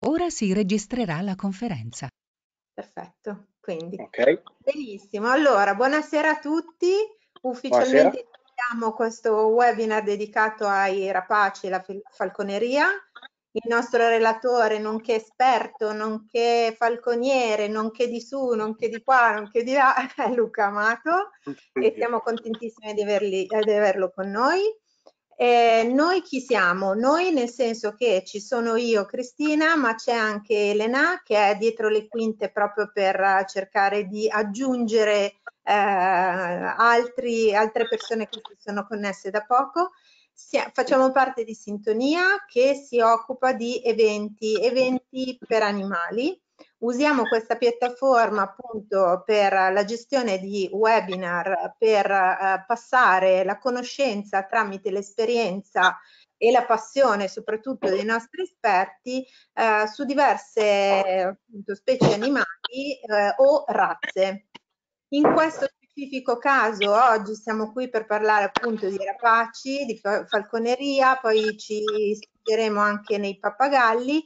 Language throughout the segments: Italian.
Ora si registrerà la conferenza. Perfetto, quindi Ok, benissimo. Allora, buonasera a tutti. buonasera. Ufficialmente iniziamo questo webinar dedicato ai rapaci e alla falconeria. Il nostro relatore, nonché esperto, nonché falconiere, nonché di su, nonché di qua, nonché di là, è Luca Amato e siamo contentissimi di averlo con noi. Noi chi siamo? Noi nel senso che ci sono io, Cristina, ma c'è anche Elena che è dietro le quinte proprio per cercare di aggiungere altre persone che si sono connesse da poco. Facciamo parte di Sintonia che si occupa di eventi per animali. Usiamo questa piattaforma appunto per la gestione di webinar, per passare la conoscenza tramite l'esperienza e la passione soprattutto dei nostri esperti su diverse appunto, specie animali o razze. In questo specifico caso oggi siamo qui per parlare appunto di rapaci, di falconeria, poi ci spingeremo anche nei pappagalli,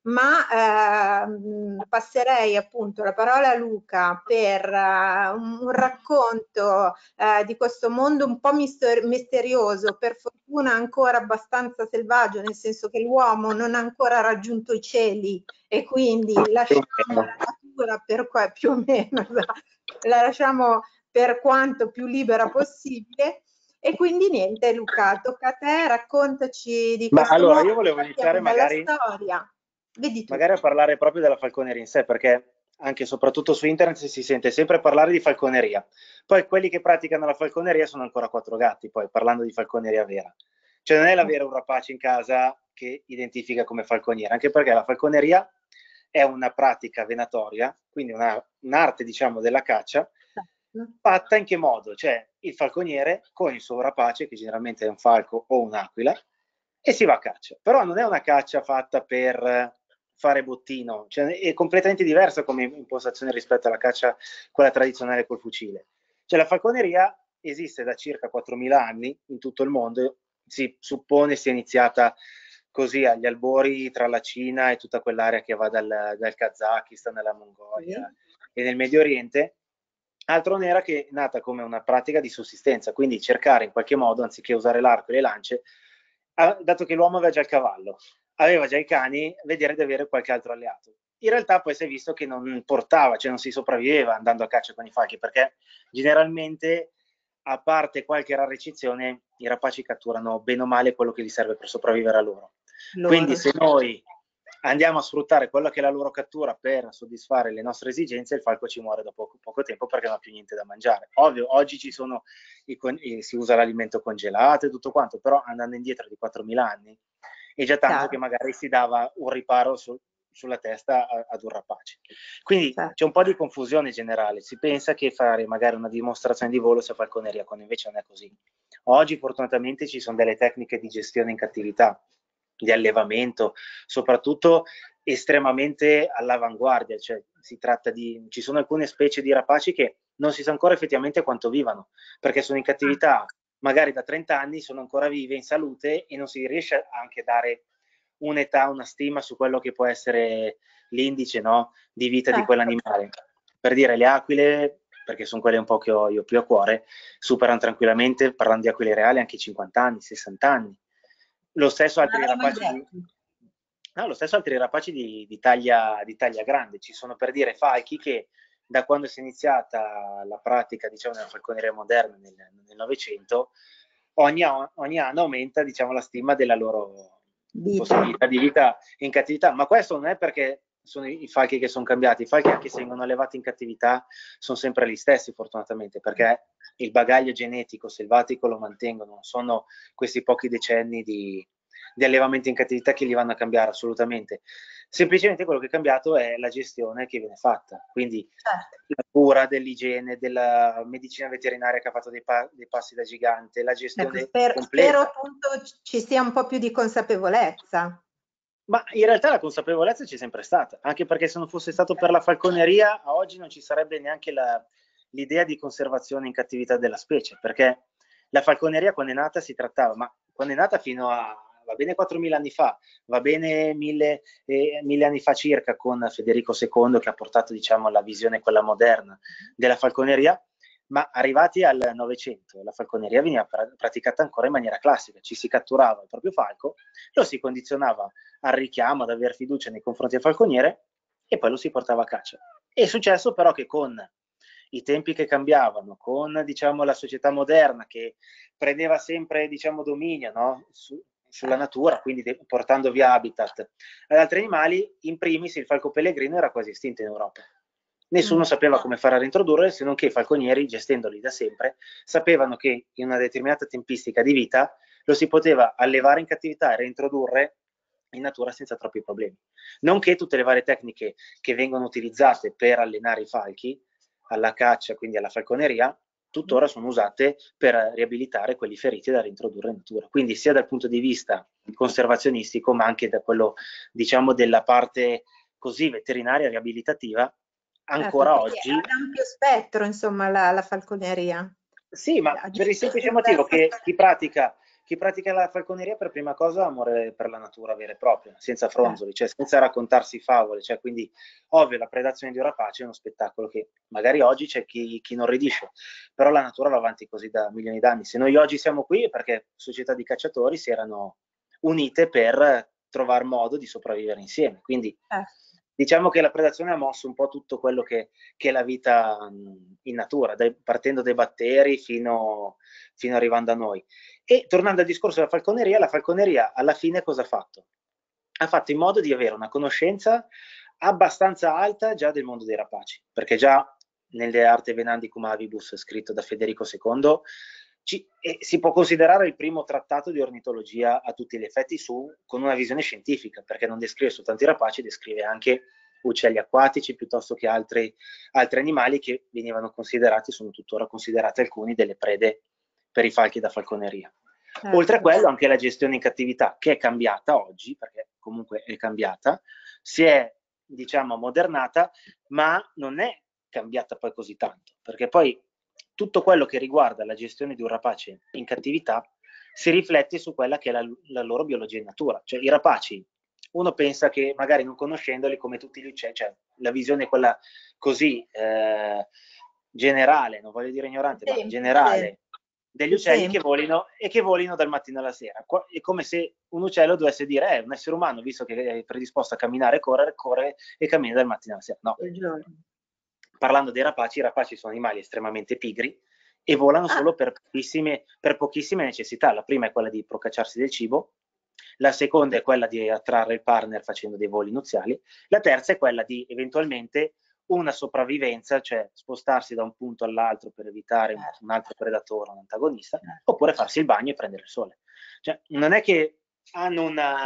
ma passerei appunto la parola a Luca per un racconto di questo mondo un po' misterioso, per fortuna ancora abbastanza selvaggio, nel senso che l'uomo non ha ancora raggiunto i cieli e quindi lasciamo la natura per qua, più o meno, la lasciamo per quanto più libera possibile. E quindi niente, Luca, tocca a te, raccontaci di Ma questo allora, mondo, io volevo partiamo iniziare dalla storia. Vedi tu. magari a parlare proprio della falconeria in sé, perché anche e soprattutto su internet si sente sempre parlare di falconeria. Poi quelli che praticano la falconeria sono ancora quattro gatti, poi parlando di falconeria vera. Cioè non è l'avere un rapace in casa che identifica come falconiera, anche perché la falconeria è una pratica venatoria, quindi un'arte, diciamo, della caccia, fatta in che modo? Cioè il falconiere con il suo rapace, che generalmente è un falco o un'aquila, e si va a caccia. Però non è una caccia fatta per fare bottino, cioè è completamente diversa come impostazione rispetto alla caccia, quella tradizionale col fucile. Cioè la falconeria esiste da circa 4.000 anni in tutto il mondo, si suppone sia iniziata così agli albori tra la Cina e tutta quell'area che va dal Kazakistan alla Mongolia e nel Medio Oriente. Altro non era che è nata come una pratica di sussistenza, quindi cercare in qualche modo, anziché usare l'arco e le lance, dato che l'uomo aveva già il cavallo, aveva già i cani, vedere di avere qualche altro alleato. In realtà poi si è visto che non portava, cioè non si sopravviveva andando a caccia con i falchi, perché generalmente, a parte qualche rara eccezione, i rapaci catturano bene o male quello che gli serve per sopravvivere a loro. Quindi se noi andiamo a sfruttare quella che è la loro cattura per soddisfare le nostre esigenze, il falco ci muore dopo poco tempo perché non ha più niente da mangiare. Ovvio, oggi ci sono si usa l'alimento congelato e tutto quanto, però andando indietro di 4.000 anni è già tanto che magari si dava un riparo sulla testa ad un rapace. Quindi c'è un po' di confusione generale, si pensa che fare magari una dimostrazione di volo sia falconeria, quando invece non è così. Oggi fortunatamente ci sono delle tecniche di gestione in cattività, di allevamento, soprattutto estremamente all'avanguardia, cioè ci sono alcune specie di rapaci che non si sa ancora effettivamente quanto vivano, perché sono in cattività magari da 30 anni, sono ancora vive in salute e non si riesce anche a dare un'età, una stima su quello che può essere l'indice, no, di vita di quell'animale. Per dire, le aquile, perché sono quelle un po' che ho io più a cuore, superano tranquillamente, parlando di aquile reali, anche 50 anni, 60 anni. Lo stesso altri rapaci di taglia grande. Ci sono, per dire, falchi che da quando si è iniziata la pratica, diciamo, della falconeria moderna nel Novecento, ogni anno aumenta, diciamo, la stima della loro possibilità di vita in cattività. Ma questo non è perché sono i falchi che sono cambiati, i falchi anche se vengono allevati in cattività sono sempre gli stessi, fortunatamente, perché il bagaglio genetico selvatico lo mantengono, sono questi pochi decenni di allevamento in cattività che li vanno a cambiare assolutamente. Semplicemente quello che è cambiato è la gestione che viene fatta, quindi la cura dell'igiene, della medicina veterinaria che ha fatto dei passi da gigante, la gestione completa. Spero appunto ci sia un po' più di consapevolezza. Ma in realtà la consapevolezza c'è sempre stata, anche perché se non fosse stato per la falconeria, a oggi non ci sarebbe neanche l'idea di conservazione in cattività della specie, perché la falconeria quando è nata si trattava, ma quando è nata fino a va bene 4.000 anni fa, va bene 1.000 anni fa circa con Federico II che ha portato, diciamo, la visione quella moderna della falconeria, ma arrivati al Novecento la falconeria veniva praticata ancora in maniera classica, ci si catturava il proprio falco, lo si condizionava al richiamo, ad aver fiducia nei confronti del falconiere e poi lo si portava a caccia. È successo però che con i tempi che cambiavano, con, diciamo, la società moderna che prendeva sempre, diciamo, dominio, no? Sulla natura, quindi portando via habitat ad altri animali, in primis il falco pellegrino era quasi estinto in Europa. Nessuno sapeva come fare a reintrodurre, se non che i falconieri, gestendoli da sempre, sapevano che in una determinata tempistica di vita lo si poteva allevare in cattività e reintrodurre in natura senza troppi problemi. Nonché tutte le varie tecniche che vengono utilizzate per allenare i falchi alla caccia, quindi alla falconeria, tuttora sono usate per riabilitare quelli feriti da reintrodurre in natura. Quindi sia dal punto di vista conservazionistico, ma anche da quello, diciamo, della parte così veterinaria riabilitativa, ancora oggi... Ha un ampio spettro, insomma, la falconeria. Sì, ma per il semplice motivo che chi pratica la falconeria per prima cosa ha amore per la natura vera e propria, senza fronzoli, cioè senza raccontarsi favole, cioè quindi ovvio la predazione di un rapace è uno spettacolo che magari oggi c'è chi non redisce, però la natura va avanti così da milioni d'anni. Se noi oggi siamo qui è perché società di cacciatori si erano unite per trovare modo di sopravvivere insieme, quindi diciamo che la predazione ha mosso un po' tutto quello che è la vita in natura, partendo dai batteri fino arrivando a noi. E tornando al discorso della falconeria, la falconeria alla fine cosa ha fatto? Ha fatto in modo di avere una conoscenza abbastanza alta già del mondo dei rapaci, perché già nelle Arte Venandicum Avibus, scritto da Federico II, si può considerare il primo trattato di ornitologia a tutti gli effetti con una visione scientifica, perché non descrive soltanto i rapaci, descrive anche uccelli acquatici piuttosto che altri animali che venivano considerati, sono tuttora considerati alcuni delle prede per i falchi da falconeria. Oltre a quello anche la gestione in cattività, che è cambiata oggi, perché comunque è cambiata, si è, diciamo, ammodernata, ma non è cambiata poi così tanto, perché poi tutto quello che riguarda la gestione di un rapace in cattività si riflette su quella che è la loro biologia in natura. Cioè i rapaci, uno pensa che magari non conoscendoli come tutti gli uccelli, cioè la visione è quella così generale, non voglio dire ignorante, ma generale, degli uccelli che volino dal mattino alla sera. È come se un uccello dovesse dire un essere umano, visto che è predisposto a camminare e corre e cammina dal mattino alla sera. No. Parlando dei rapaci, i rapaci sono animali estremamente pigri e volano solo per pochissime necessità. La prima è quella di procacciarsi del cibo, la seconda è quella di attrarre il partner facendo dei voli nuziali, la terza è quella di eventualmente una sopravvivenza, cioè spostarsi da un punto all'altro per evitare un altro predatore, un antagonista, oppure farsi il bagno e prendere il sole. Cioè, non è che hanno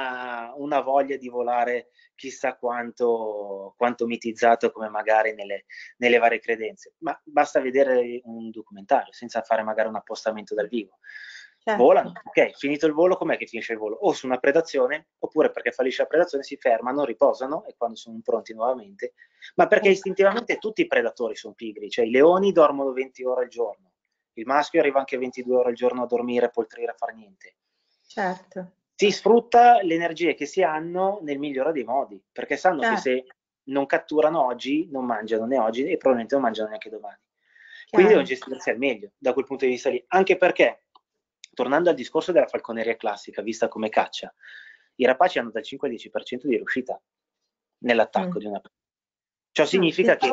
una voglia di volare chissà quanto mitizzato come magari nelle varie credenze, ma basta vedere un documentario senza fare magari un appostamento dal vivo. Volano, ok, finito il volo, com'è che finisce il volo? O su una predazione, oppure perché fallisce la predazione si fermano, riposano e quando sono pronti nuovamente, ma perché istintivamente tutti i predatori sono pigri, cioè i leoni dormono 20 ore al giorno, il maschio arriva anche 22 ore al giorno a dormire, a poltrire, a far niente. Certo. Si sfrutta le energie che si hanno nel migliore dei modi, perché sanno che se non catturano oggi, non mangiano né oggi e probabilmente non mangiano neanche domani. Quindi devono gestirsi al meglio da quel punto di vista lì, anche perché tornando al discorso della falconeria classica, vista come caccia, i rapaci hanno dal 5 al 10% di riuscita nell'attacco di una preda. Ciò significa che...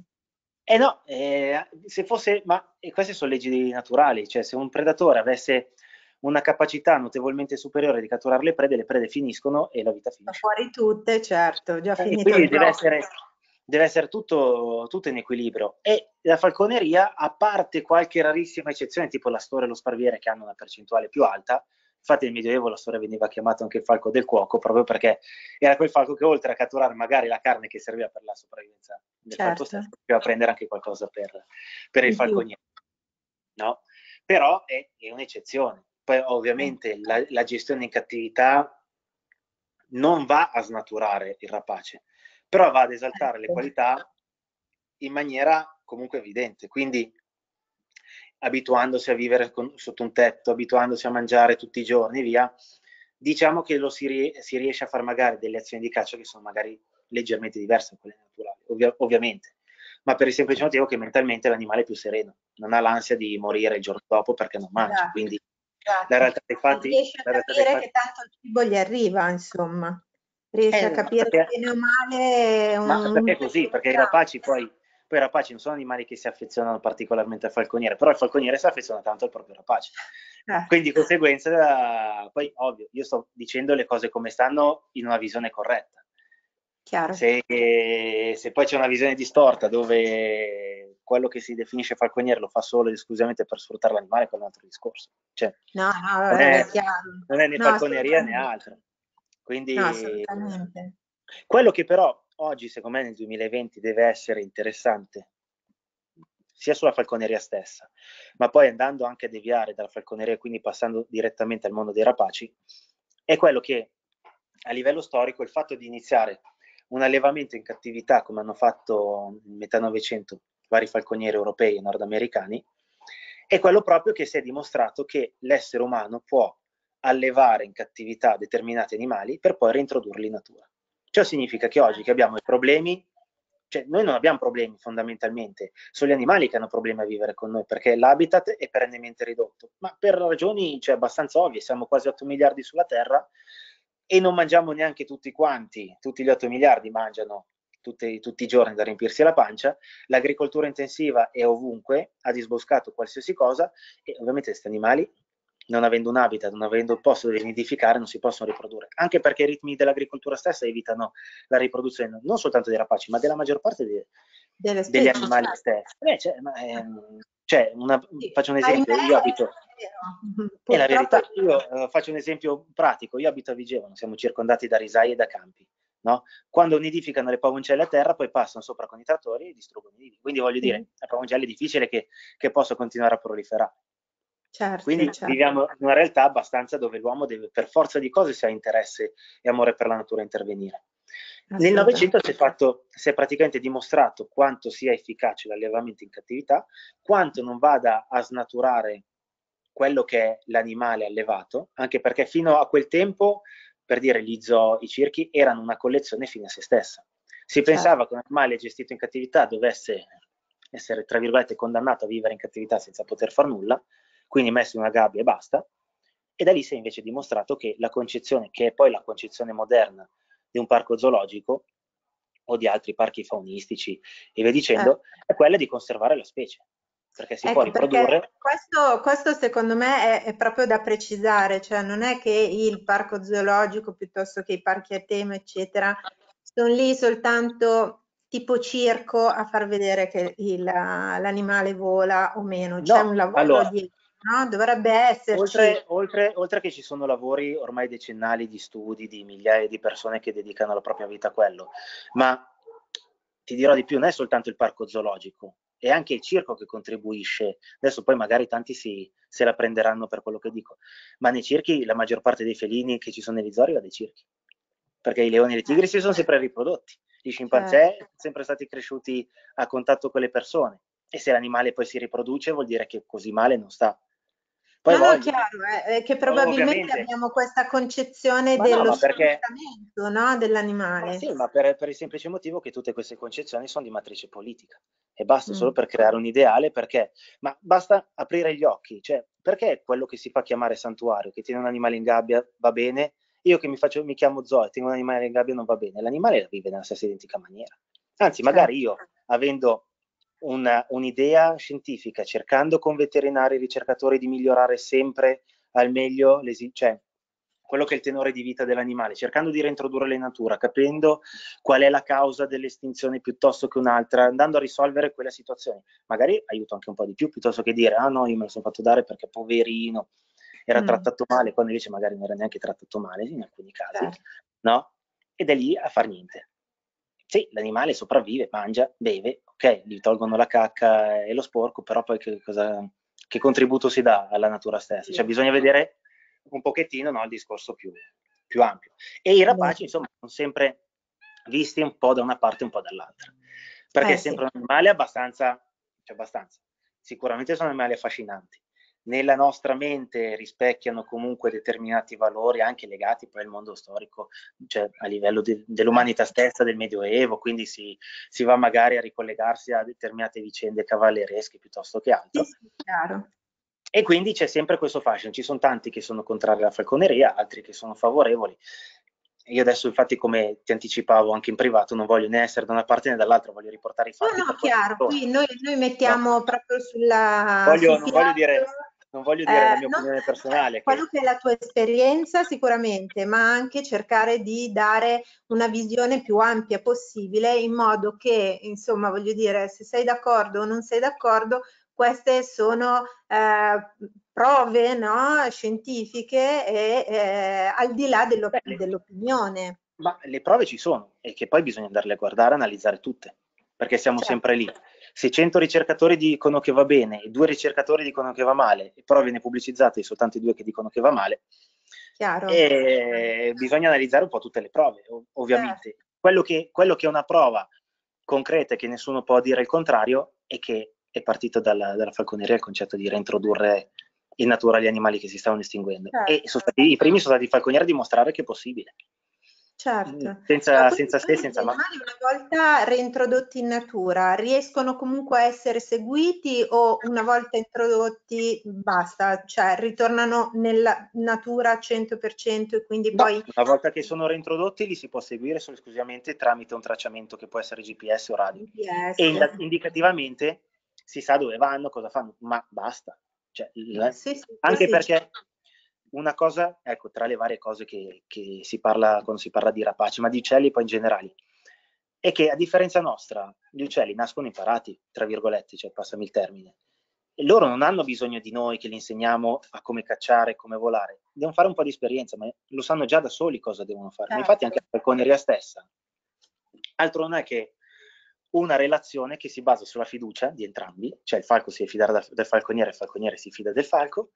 se fosse... Ma queste sono leggi naturali, cioè se un predatore avesse una capacità notevolmente superiore di catturare le prede finiscono e la vita finisce. Fuori tutte, certo, già finito. Quindi deve essere tutto in equilibrio. E la falconeria, a parte qualche rarissima eccezione, tipo la storia e lo sparviere, che hanno una percentuale più alta, infatti nel Medioevo la storia veniva chiamato anche il falco del cuoco, proprio perché era quel falco che oltre a catturare magari la carne che serviva per la sopravvivenza del falco stesso, poteva prendere anche qualcosa per il falconiere. No? Però è un'eccezione. Poi ovviamente la gestione in cattività non va a snaturare il rapace, però va ad esaltare le qualità in maniera comunque evidente, quindi abituandosi a vivere sotto un tetto, abituandosi a mangiare tutti i giorni, via, diciamo che si riesce a fare magari delle azioni di caccia che sono magari leggermente diverse da quelle naturali, ovviamente, ma per il semplice motivo che mentalmente l'animale è più sereno, non ha l'ansia di morire il giorno dopo perché non mangia, Esatto, quindi esatto. la realtà dei fatti... Riesce a capire che tanto il cibo gli arriva, insomma. Riesce a capire perché, bene o male ma perché è così? Perché i rapaci poi i rapaci non sono animali che si affezionano particolarmente al falconiere, però il falconiere si affeziona tanto al proprio rapace. Quindi di conseguenza, poi ovvio, io sto dicendo le cose come stanno in una visione corretta. Chiaro. Se poi c'è una visione distorta dove quello che si definisce falconiere lo fa solo ed esclusivamente per sfruttare l'animale, quello è un altro discorso. Cioè, No, non è chiaro. non è né No, falconeria né altro. no, Quindi assolutamente. quello che però oggi, secondo me, nel 2020 deve essere interessante, sia sulla falconeria stessa, ma poi andando anche a deviare dalla falconeria, quindi passando direttamente al mondo dei rapaci, è quello che a livello storico il fatto di iniziare un allevamento in cattività, come hanno fatto in metà Novecento vari falconieri europei e nordamericani, è quello proprio che si è dimostrato che l'essere umano può allevare in cattività determinati animali per poi reintrodurli in natura. Ciò significa che oggi che abbiamo i problemi, cioè noi non abbiamo problemi fondamentalmente, sono gli animali che hanno problemi a vivere con noi, perché l'habitat è perennemente ridotto, ma per ragioni abbastanza ovvie, siamo quasi 8 miliardi sulla Terra e non mangiamo neanche tutti quanti, tutti gli 8 miliardi mangiano tutti i giorni da riempirsi la pancia, l'agricoltura intensiva è ovunque, ha disboscato qualsiasi cosa e ovviamente questi animali, non avendo un habitat, non avendo un posto dove nidificare, non si possono riprodurre, anche perché i ritmi dell'agricoltura stessa evitano la riproduzione non soltanto dei rapaci, ma della maggior parte degli animali stessi. Faccio un esempio, io abito... È la verità, io faccio un esempio pratico, io abito a Vigevano, siamo circondati da risaie e da campi, no? Quando nidificano le pavoncelle a terra poi passano sopra con i trattori e distruggono i nidi, quindi voglio dire, la pavoncella è difficile che possa continuare a proliferare. Certo, quindi viviamo in una realtà abbastanza dove l'uomo deve per forza di cose, se ha interesse e amore per la natura, intervenire. Nel Novecento si è praticamente dimostrato quanto sia efficace l'allevamento in cattività, quanto non vada a snaturare quello che è l'animale allevato, anche perché fino a quel tempo, per dire, gli zoo, i circhi, erano una collezione fine a se stessa. Si pensava che un animale gestito in cattività dovesse essere, tra virgolette, condannato a vivere in cattività senza poter far nulla, quindi messo in una gabbia e basta, e da lì si è invece dimostrato che la concezione, che è poi la concezione moderna di un parco zoologico o di altri parchi faunistici e via dicendo, è quella di conservare la specie, perché si può riprodurre. Questo secondo me è proprio da precisare, cioè non è che il parco zoologico piuttosto che i parchi a tema, eccetera, sono lì soltanto tipo circo a far vedere che l'animale vola o meno, c'è un lavoro dietro. No? Dovrebbe esserci. Oltre che ci sono lavori ormai decennali di studi di migliaia di persone che dedicano la propria vita a quello, ma ti dirò di più, non è soltanto il parco zoologico, è anche il circo che contribuisce. Adesso poi magari tanti se la prenderanno per quello che dico, ma nei circhi la maggior parte dei felini che ci sono negli zoo arriva dai circhi, perché i leoni e i tigri si sono sempre riprodotti, i scimpanzé sono sempre stati cresciuti a contatto con le persone, e se l'animale poi si riproduce vuol dire che così male non sta. Poi chiaro, è che probabilmente abbiamo questa concezione dello sfruttamento, no, dell'animale. Sì, ma per il semplice motivo che tutte queste concezioni sono di matrice politica e basta solo per creare un ideale, ma basta aprire gli occhi, cioè perché quello che si fa chiamare santuario, che tiene un animale in gabbia, va bene, io che mi chiamo zoo e tengo un animale in gabbia non va bene, l'animale vive nella stessa identica maniera, anzi magari io avendo un'idea scientifica, cercando con veterinari e ricercatori di migliorare sempre al meglio quello che è il tenore di vita dell'animale, cercando di reintrodurre in natura, capendo qual è la causa dell'estinzione piuttosto che un'altra, andando a risolvere quella situazione. Magari aiuto anche un po' di più, piuttosto che dire, ah no, io me lo sono fatto dare perché poverino, era trattato male, quando invece magari non era neanche trattato male in alcuni casi, no? E da lì a far niente. Sì, l'animale sopravvive, mangia, beve, ok, gli tolgono la cacca e lo sporco, però poi che contributo si dà alla natura stessa? Cioè bisogna vedere un pochettino, no, il discorso più ampio. E i rapaci, insomma, sono sempre visti un po' da una parte e un po' dall'altra, perché è sempre un animale abbastanza, sicuramente sono animali affascinanti, nella nostra mente rispecchiano comunque determinati valori anche legati poi al mondo storico, cioè a livello dell'umanità stessa, del Medioevo, quindi si va magari a ricollegarsi a determinate vicende cavalleresche piuttosto che altro. Sì, chiaro. E quindi c'è sempre questo fascino, ci sono tanti che sono contrari alla falconeria, altri che sono favorevoli. Io adesso infatti, come ti anticipavo anche in privato, non voglio né essere da una parte né dall'altra, voglio riportare i fatti. No, chiaro, qui noi mettiamo proprio sul non voglio dire la mia no, opinione personale. quello che è la tua esperienza sicuramente, ma anche cercare di dare una visione più ampia possibile, in modo che, insomma, voglio dire, se sei d'accordo o non sei d'accordo, queste sono prove, no, scientifiche e al di là dell'opinione. Ma le prove ci sono, e che poi bisogna andarle a guardare, analizzare tutte, perché siamo sempre lì. Se 100 ricercatori dicono che va bene e 2 ricercatori dicono che va male, e però viene pubblicizzate soltanto i 2 che dicono che va male, bisogna analizzare un po' tutte le prove, ovviamente. Certo. Quello che è una prova concreta, che nessuno può dire il contrario, è che è partito dalla falconeria il concetto di reintrodurre in natura gli animali che si stavano estinguendo. E i primi sono stati i falconieri a dimostrare che è possibile. Certo. Senza Quindi se, senza gli ma. animali, una volta reintrodotti in natura, riescono comunque a essere seguiti, o una volta introdotti basta, cioè ritornano nella natura al 100% e quindi No, poi... una volta che sono reintrodotti li si può seguire solo esclusivamente tramite un tracciamento che può essere GPS o radio. E indicativamente si sa dove vanno, cosa fanno, ma basta. Cioè, anche perché una cosa, ecco, tra le varie cose che si parla quando si parla di rapaci, ma di uccelli poi in generale, è che a differenza nostra, gli uccelli nascono imparati, tra virgolette, cioè passami il termine. E loro non hanno bisogno di noi che li insegniamo a come cacciare, come volare. Devono fare un po' di esperienza, ma lo sanno già da soli cosa devono fare. Ma infatti anche la falconeria stessa, altro non è che una relazione che si basa sulla fiducia di entrambi, cioè il falco si deve fidare del falconiere, il falconiere si fida del falco,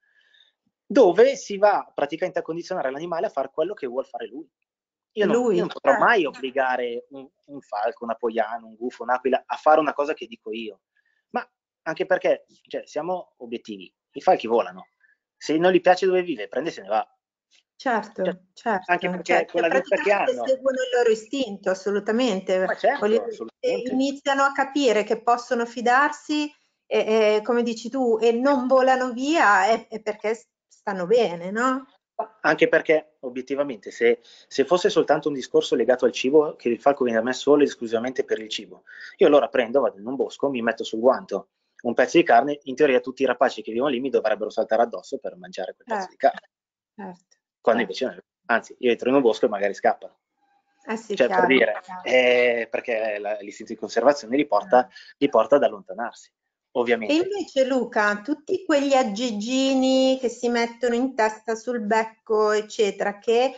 dove si va praticamente a condizionare l'animale a fare quello che vuole fare lui. Io non potrò mai obbligare un falco, un apoiano, un gufo, un'aquila a fare una cosa che dico io. Ma anche perché, cioè, siamo obiettivi. I falchi volano. Se non gli piace dove vive, prende e se ne va. Certo, certo. Anche perché quella vista che hanno... seguono il loro istinto, assolutamente. Ma certo, assolutamente. Iniziano a capire che possono fidarsi, come dici tu, e non volano via, è perché stanno bene, no? Anche perché obiettivamente se fosse soltanto un discorso legato al cibo, che il falco viene a me solo ed esclusivamente per il cibo, io allora prendo, vado in un bosco, mi metto sul guanto un pezzo di carne, in teoria tutti i rapaci che vivono lì mi dovrebbero saltare addosso per mangiare quel pezzo di carne. Quando invece, anzi, io entro in un bosco e magari scappano. Sì, cioè, chiaro, per dire, perché l'istinto di conservazione li porta ad allontanarsi. Ovviamente. E invece Luca, tutti quegli aggeggini che si mettono in testa, sul becco, eccetera, che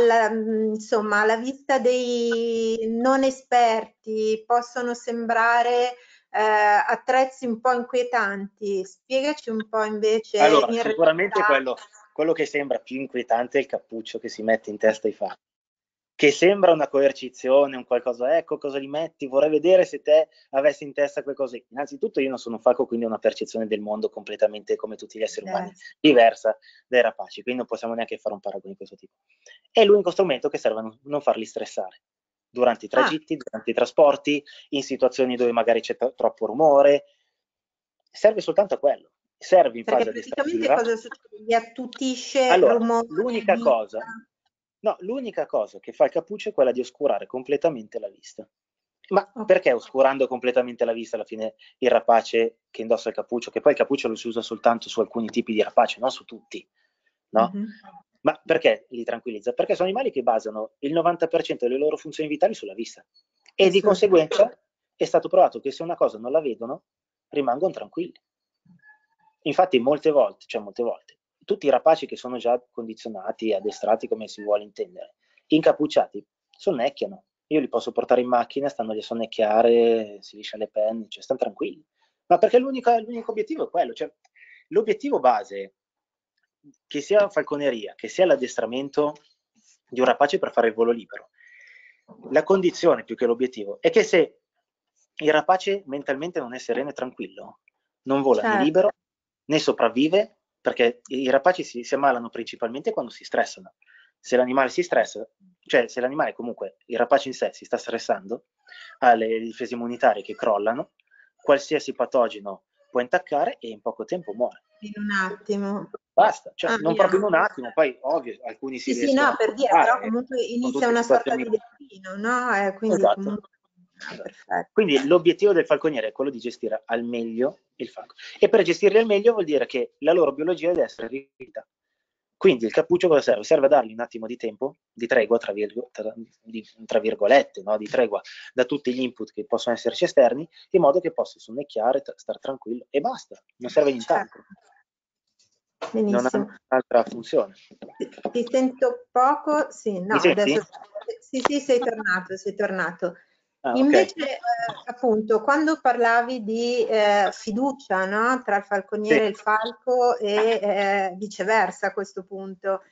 insomma, alla vista dei non esperti possono sembrare attrezzi un po' inquietanti, spiegaci un po' invece. Allora, sicuramente quello che sembra più inquietante è il cappuccio che si mette in testa ai falchi, che sembra una coercizione, un qualcosa, ecco cosa li metti, vorrei vedere se te avessi in testa quelle cose. Innanzitutto io non sono un falco, quindi ho una percezione del mondo completamente, come tutti gli esseri umani, diversa dai rapaci, quindi non possiamo neanche fare un paragone di questo tipo. È l'unico strumento che serve a non farli stressare durante i tragitti, durante i trasporti, in situazioni dove magari c'è troppo rumore, serve soltanto a quello. Serve in fase addestrativa. Cosa succede? Gli attutisce allora, rumore, l'unica cosa che fa il cappuccio è quella di oscurare completamente la vista. Ma perché oscurando completamente la vista alla fine il rapace che indossa il cappuccio, che poi il cappuccio lo si usa soltanto su alcuni tipi di rapace, non su tutti, no? Ma perché li tranquillizza? Perché sono animali che basano il 90% delle loro funzioni vitali sulla vista, e di conseguenza è stato provato che se una cosa non la vedono rimangono tranquilli. Infatti molte volte, tutti i rapaci che sono già condizionati, addestrati come si vuole intendere, incappucciati, sonnecchiano. Io li posso portare in macchina, stanno lì a sonnecchiare, si liscia le penne, cioè stanno tranquilli. Ma perché l'unico obiettivo è quello, cioè l'obiettivo base, che sia la falconeria, che sia l'addestramento di un rapace per fare il volo libero, la condizione più che l'obiettivo è che se il rapace mentalmente non è sereno e tranquillo, non vola né libero, né sopravvive, perché i rapaci si ammalano principalmente quando si stressano. Se l'animale si stressa, cioè se l'animale comunque, il rapace in sé si sta stressando, ha le difese immunitarie che crollano, qualsiasi patogeno può intaccare e in poco tempo muore. In un attimo. Basta, cioè non proprio in un attimo, poi ovvio, alcuni si Sì, riescono no, a per dire, però curare, comunque sono inizia tutte una sorta situazioni. di destino, no? Quindi Esatto. comunque perfetto. Quindi l'obiettivo del falconiere è quello di gestire al meglio il falco. E per gestirli al meglio vuol dire che la loro biologia deve essere riempita. Quindi il cappuccio cosa serve? Serve a dargli un attimo di tempo, di tregua, tra virgolette, no? Di tregua da tutti gli input che possono esserci esterni, in modo che possa sonnecchiare, stare tranquillo e basta, non serve nient'altro. Non ha Benissimo. un'altra funzione. Ti sento poco? Sì, no, Mi senti? adesso sì, sei tornato. Ah, Invece, ok. appunto, quando parlavi di fiducia, no? Tra il falconiere Sì. e il falco e viceversa a questo punto,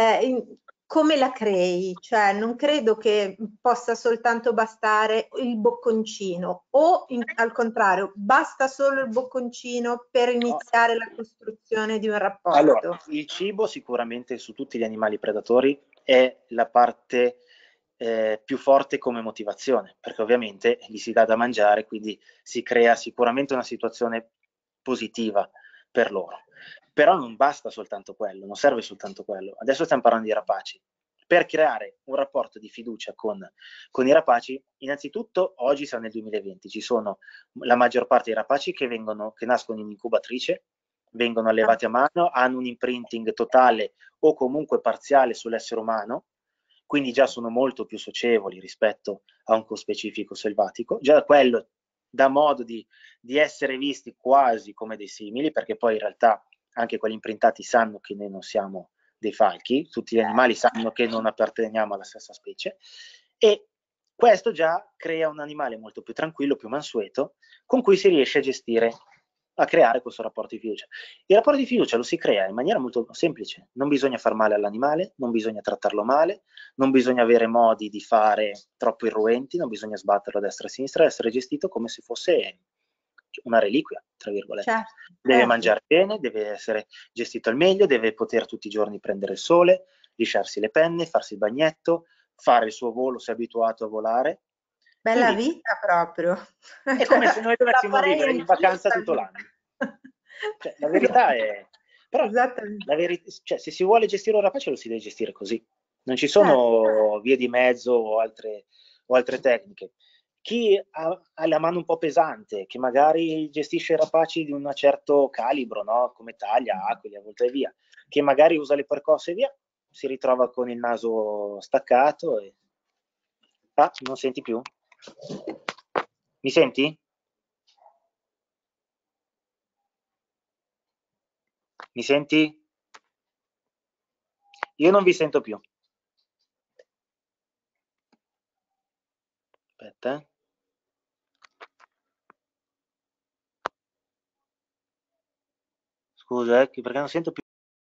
come la crei? Cioè, non credo che possa soltanto bastare il bocconcino o al contrario, basta solo il bocconcino per iniziare la costruzione di un rapporto. Allora, il cibo sicuramente su tutti gli animali predatori è la parte più forte come motivazione, perché ovviamente gli si dà da mangiare, quindi si crea sicuramente una situazione positiva per loro. Però non basta soltanto quello, non serve soltanto quello. Adesso stiamo parlando di rapaci. Per creare un rapporto di fiducia con i rapaci, innanzitutto oggi siamo nel 2020, ci sono la maggior parte dei rapaci che nascono in incubatrice, vengono allevati a mano, hanno un imprinting totale o comunque parziale sull'essere umano, quindi già sono molto più socievoli rispetto a un cospecifico selvatico. Già quello dà modo di essere visti quasi come dei simili, perché poi in realtà anche quelli imprintati sanno che noi non siamo dei falchi, tutti gli animali sanno che non apparteniamo alla stessa specie, e questo già crea un animale molto più tranquillo, più mansueto, con cui si riesce a gestire, a creare questo rapporto di fiducia. Il rapporto di fiducia lo si crea in maniera molto semplice, non bisogna far male all'animale, non bisogna trattarlo male, non bisogna avere modi di fare troppo irruenti, non bisogna sbatterlo a destra e a sinistra, deve essere gestito come se fosse una reliquia, tra virgolette. Certo, Deve mangiare bene, deve essere gestito al meglio, deve poter tutti i giorni prendere il sole, lisciarsi le penne, farsi il bagnetto, fare il suo volo se è abituato a volare. Bella Quindi vita proprio. è come se noi dovessimo vivere in vacanza tutto l'anno. Cioè, la verità è... Però cioè, se si vuole gestire un rapace lo si deve gestire così. Non ci sono vie di mezzo o altre tecniche. Chi ha la mano un po' pesante, che magari gestisce rapaci di un certo calibro, no? Come taglia, aquili, a volte e via, che magari usa le percosse e via, si ritrova con il naso staccato e... Ah, non senti più? Mi senti? Mi senti? Io non vi sento più. Aspetta. Scusa, perché non sento più.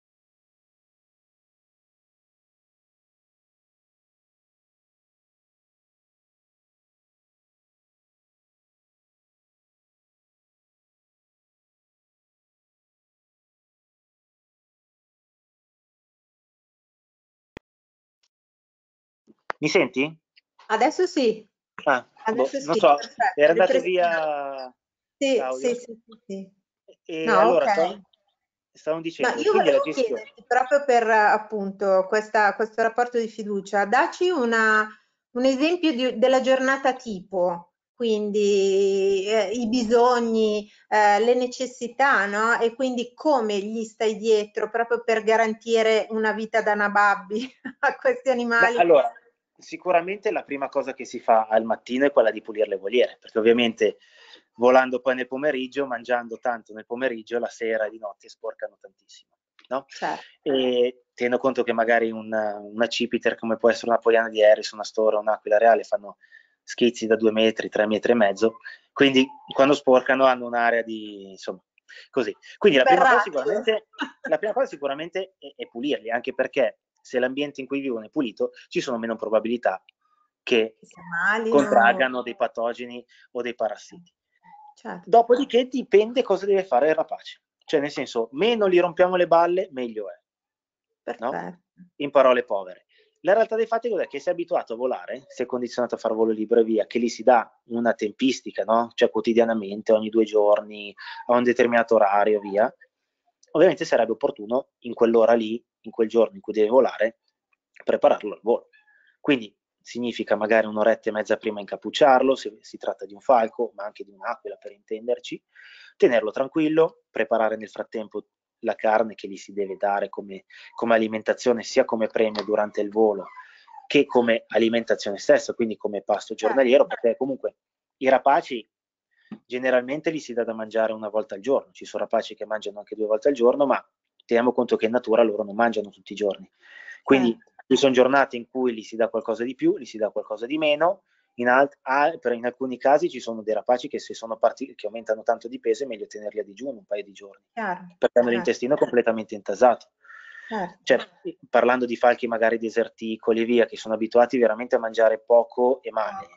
Mi senti? Adesso sì. Adesso Non sì, so, perfetto. era andato via l'audio. Sì. E No, allora, ok. stavamo No, dicendo, io quindi la volevo gestione. chiederti proprio per appunto questo rapporto di fiducia, dacci un esempio della giornata tipo, quindi i bisogni, le necessità, no? E quindi come gli stai dietro proprio per garantire una vita da nababbi a questi animali. Allora, sicuramente la prima cosa che si fa al mattino è quella di pulire le voliere, perché ovviamente volando poi nel pomeriggio, mangiando tanto nel pomeriggio, la sera e di notte sporcano tantissimo. No? Certo. E tenendo conto che magari una cipiter come può essere una poiana di Harris, una stora, un'aquila reale fanno schizzi da 2 metri, 3 metri e mezzo, quindi quando sporcano hanno un'area di, insomma, così. Quindi la prima cosa sicuramente è pulirli, anche perché se l'ambiente in cui vivono è pulito, ci sono meno probabilità che contraggano dei patogeni o dei parassiti. Certo. Dopodiché dipende cosa deve fare il rapace. Cioè, nel senso, meno gli rompiamo le balle, meglio è. Perfetto. No? In parole povere. La realtà dei fatti è che se è abituato a volare, se è condizionato a fare volo libero e via, che gli si dà una tempistica, no? Cioè quotidianamente, ogni 2 giorni, a un determinato orario, via, ovviamente sarebbe opportuno in quell'ora lì, in quel giorno in cui deve volare, prepararlo al volo. Quindi significa magari un'oretta e mezza prima incappucciarlo, se si tratta di un falco, ma anche di un'aquila per intenderci, tenerlo tranquillo, preparare nel frattempo la carne che gli si deve dare come alimentazione, sia come premio durante il volo che come alimentazione stessa, quindi come pasto giornaliero, perché comunque i rapaci generalmente li si dà da mangiare una volta al giorno, ci sono rapaci che mangiano anche 2 volte al giorno, ma teniamo conto che in natura loro non mangiano tutti i giorni, quindi ci sono giornate in cui gli si dà qualcosa di più, gli si dà qualcosa di meno. In alcuni casi ci sono dei rapaci che se sono che aumentano tanto di peso è meglio tenerli a digiuno un paio di giorni, perché hanno l'intestino completamente intasato. Cioè, parlando di falchi magari deserticoli e via, che sono abituati veramente a mangiare poco e male,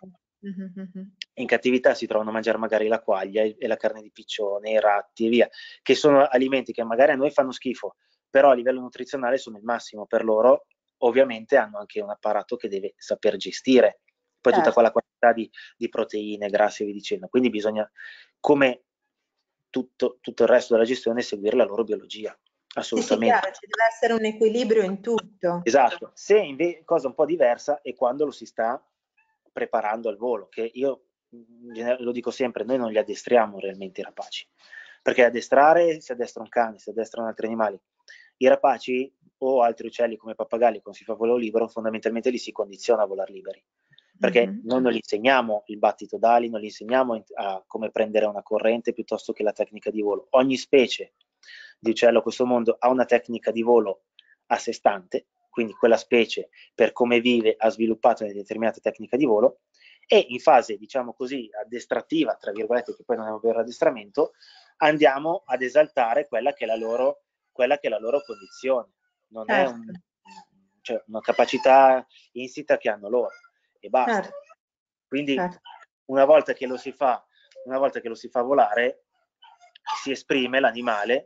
in cattività si trovano a mangiare magari la quaglia e la carne di piccione, i ratti e via, che sono alimenti che magari a noi fanno schifo, però a livello nutrizionale sono il massimo per loro. Ovviamente hanno anche un apparato che deve saper gestire poi tutta quella quantità di proteine, grassi e via dicendo. Quindi bisogna, come tutto il resto della gestione, seguire la loro biologia. Assolutamente. Sì, chiaro, ci deve essere un equilibrio in tutto. Esatto. Se invece cosa un po' diversa è quando lo si sta preparando al volo, che io lo dico sempre, noi non li addestriamo realmente i rapaci, perché addestrare si addestra un cane, si addestrano altri animali. I rapaci o altri uccelli come pappagalli, quando si fa volo libero, fondamentalmente li si condiziona a volare liberi, perché noi non gli insegniamo il battito d'ali, non gli insegniamo a come prendere una corrente piuttosto che la tecnica di volo. Ogni specie di uccello a questo mondo ha una tecnica di volo a sé stante, quindi quella specie per come vive ha sviluppato una determinata tecnica di volo, e in fase, diciamo così, addestrativa, tra virgolette, che poi non è un vero addestramento, andiamo ad esaltare quella che è la loro condizione, non è cioè una capacità insita che hanno loro e basta. Quindi una volta che lo si fa volare, si esprime l'animale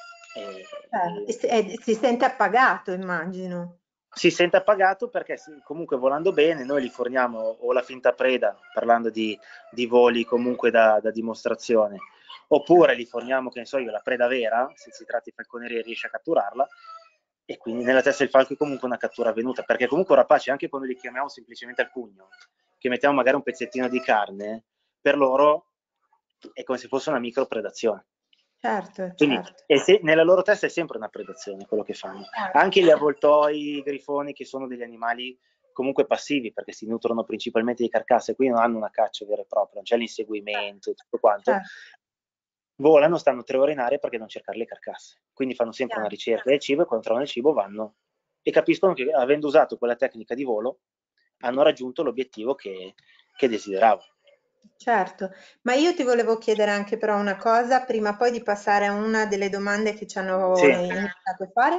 e si sente appagato, immagino. Si sente appagato perché comunque volando bene noi gli forniamo o la finta preda, parlando di voli comunque da dimostrazione, oppure gli forniamo, che ne so io, la preda vera, se si tratta di falconeria riesce a catturarla, e quindi nella testa del falco è comunque una cattura avvenuta, perché comunque rapaci, anche quando li chiamiamo semplicemente al pugno, che mettiamo magari un pezzettino di carne, per loro è come se fosse una micropredazione. Quindi, e nella loro testa è sempre una predazione quello che fanno. Anche gli avvoltoi, i grifoni, che sono degli animali comunque passivi perché si nutrono principalmente di carcasse, quindi non hanno una caccia vera e propria, non c'è l'inseguimento e tutto quanto. Volano, stanno 3 ore in aria perché non cercare le carcasse, quindi fanno sempre una ricerca del cibo, e quando trovano il cibo vanno e capiscono che avendo usato quella tecnica di volo hanno raggiunto l'obiettivo che desideravano. Certo, ma io ti volevo chiedere anche però una cosa, prima poi di passare a una delle domande che ci hanno iniziato a fare.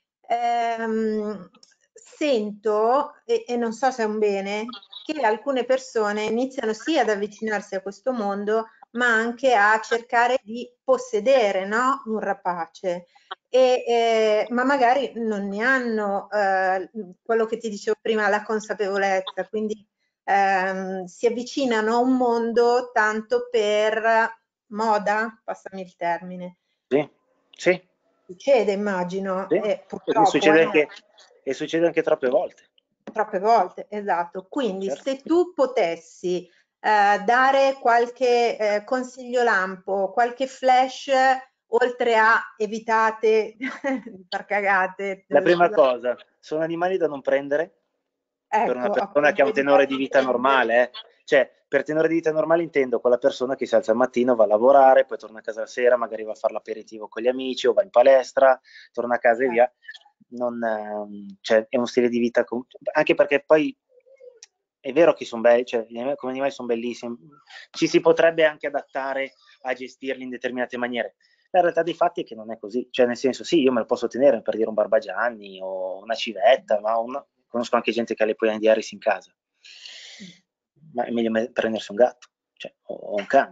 Sento, e non so se è un bene, che alcune persone iniziano sì ad avvicinarsi a questo mondo, ma anche a cercare di possedere, no? Un rapace. Ma magari non ne hanno quello che ti dicevo prima, la consapevolezza, quindi si avvicinano a un mondo tanto per moda, passami il termine. Sì. Succede, immagino, sì. purtroppo. Succede anche troppe volte. Troppe volte, esatto. Quindi se tu potessi dare qualche consiglio lampo, qualche flash, oltre a evitate di far cagate. La prima cosa, sono animali da non prendere per una persona che ha un tenore di vita normale. Cioè, per tenore di vita normale intendo quella persona che si alza al mattino, va a lavorare, poi torna a casa la sera, magari va a fare l'aperitivo con gli amici o va in palestra, torna a casa e via. Cioè, è uno stile di vita, anche perché poi è vero che sono belli, cioè, come animali sono bellissimi, ci si potrebbe anche adattare a gestirli in determinate maniere. La realtà dei fatti è che non è così, cioè nel senso sì, io me lo posso tenere per dire un barbagianni o una civetta, ma conosco anche gente che ha le poiane di Harris in casa, ma è meglio prendersi un gatto, cioè, o un cane.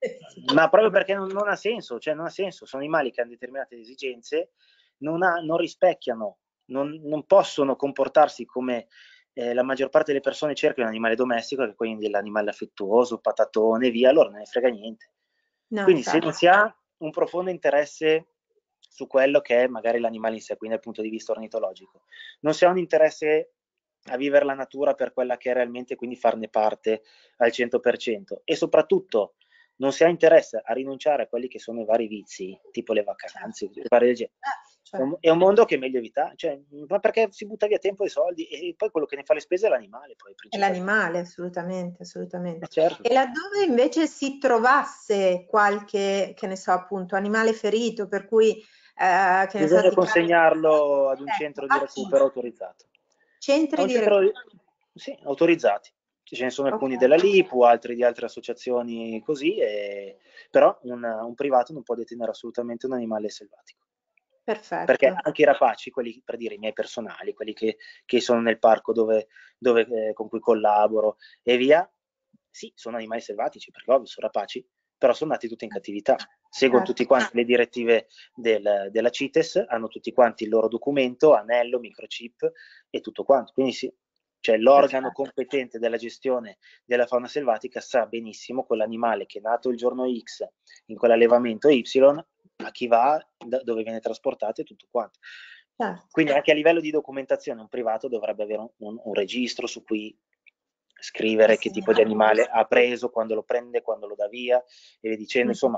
Ma proprio perché non ha senso, cioè non ha senso, sono animali che hanno determinate esigenze, non rispecchiano, non possono comportarsi come la maggior parte delle persone cerca un animale domestico, che quindi è l'animale affettuoso, patatone, via, allora non ne frega niente. No, Quindi se infatti. non si ha un profondo interesse su quello che è magari l'animale in sé, quindi dal punto di vista ornitologico, non si ha un interesse a vivere la natura per quella che è realmente, quindi farne parte al 100%, e soprattutto non si ha interesse a rinunciare a quelli che sono i vari vizi, tipo le vacanze, fare del genere. Cioè, È un mondo che è meglio evitare, cioè, ma perché si butta via tempo e soldi, e poi quello che ne fa le spese è l'animale, poi è principalmente. l'animale, assolutamente, assolutamente. Certo. E laddove invece si trovasse qualche, che ne so, appunto, animale ferito, per cui, che ne so, Bisogna ti capita, consegnarlo ad un ecco, centro di a chi? recupero autorizzato. A Centri un di centro, recupero. sì, autorizzati. Ce ne sono Ok, alcuni della LIPU, altri di altre associazioni così, però un privato non può detenere assolutamente un animale selvatico. Perché perfetto. anche i rapaci, quelli per dire i miei personali, quelli che sono nel parco con cui collaboro e via, sì, sono animali selvatici, perché ovvio sono rapaci, però sono nati tutti in cattività. Seguono Certo, tutti quanti le direttive della CITES, hanno tutti quanti il loro documento, anello, microchip e tutto quanto. Quindi sì, cioè l'organo perfetto. competente della gestione della fauna selvatica sa benissimo quell'animale che è nato il giorno X in quell'allevamento Y, a chi va, dove viene trasportato e tutto quanto. Certo. Quindi anche a livello di documentazione un privato dovrebbe avere un registro su cui scrivere che tipo di animale ha preso, quando lo prende, quando lo dà via, e via dicendo, insomma,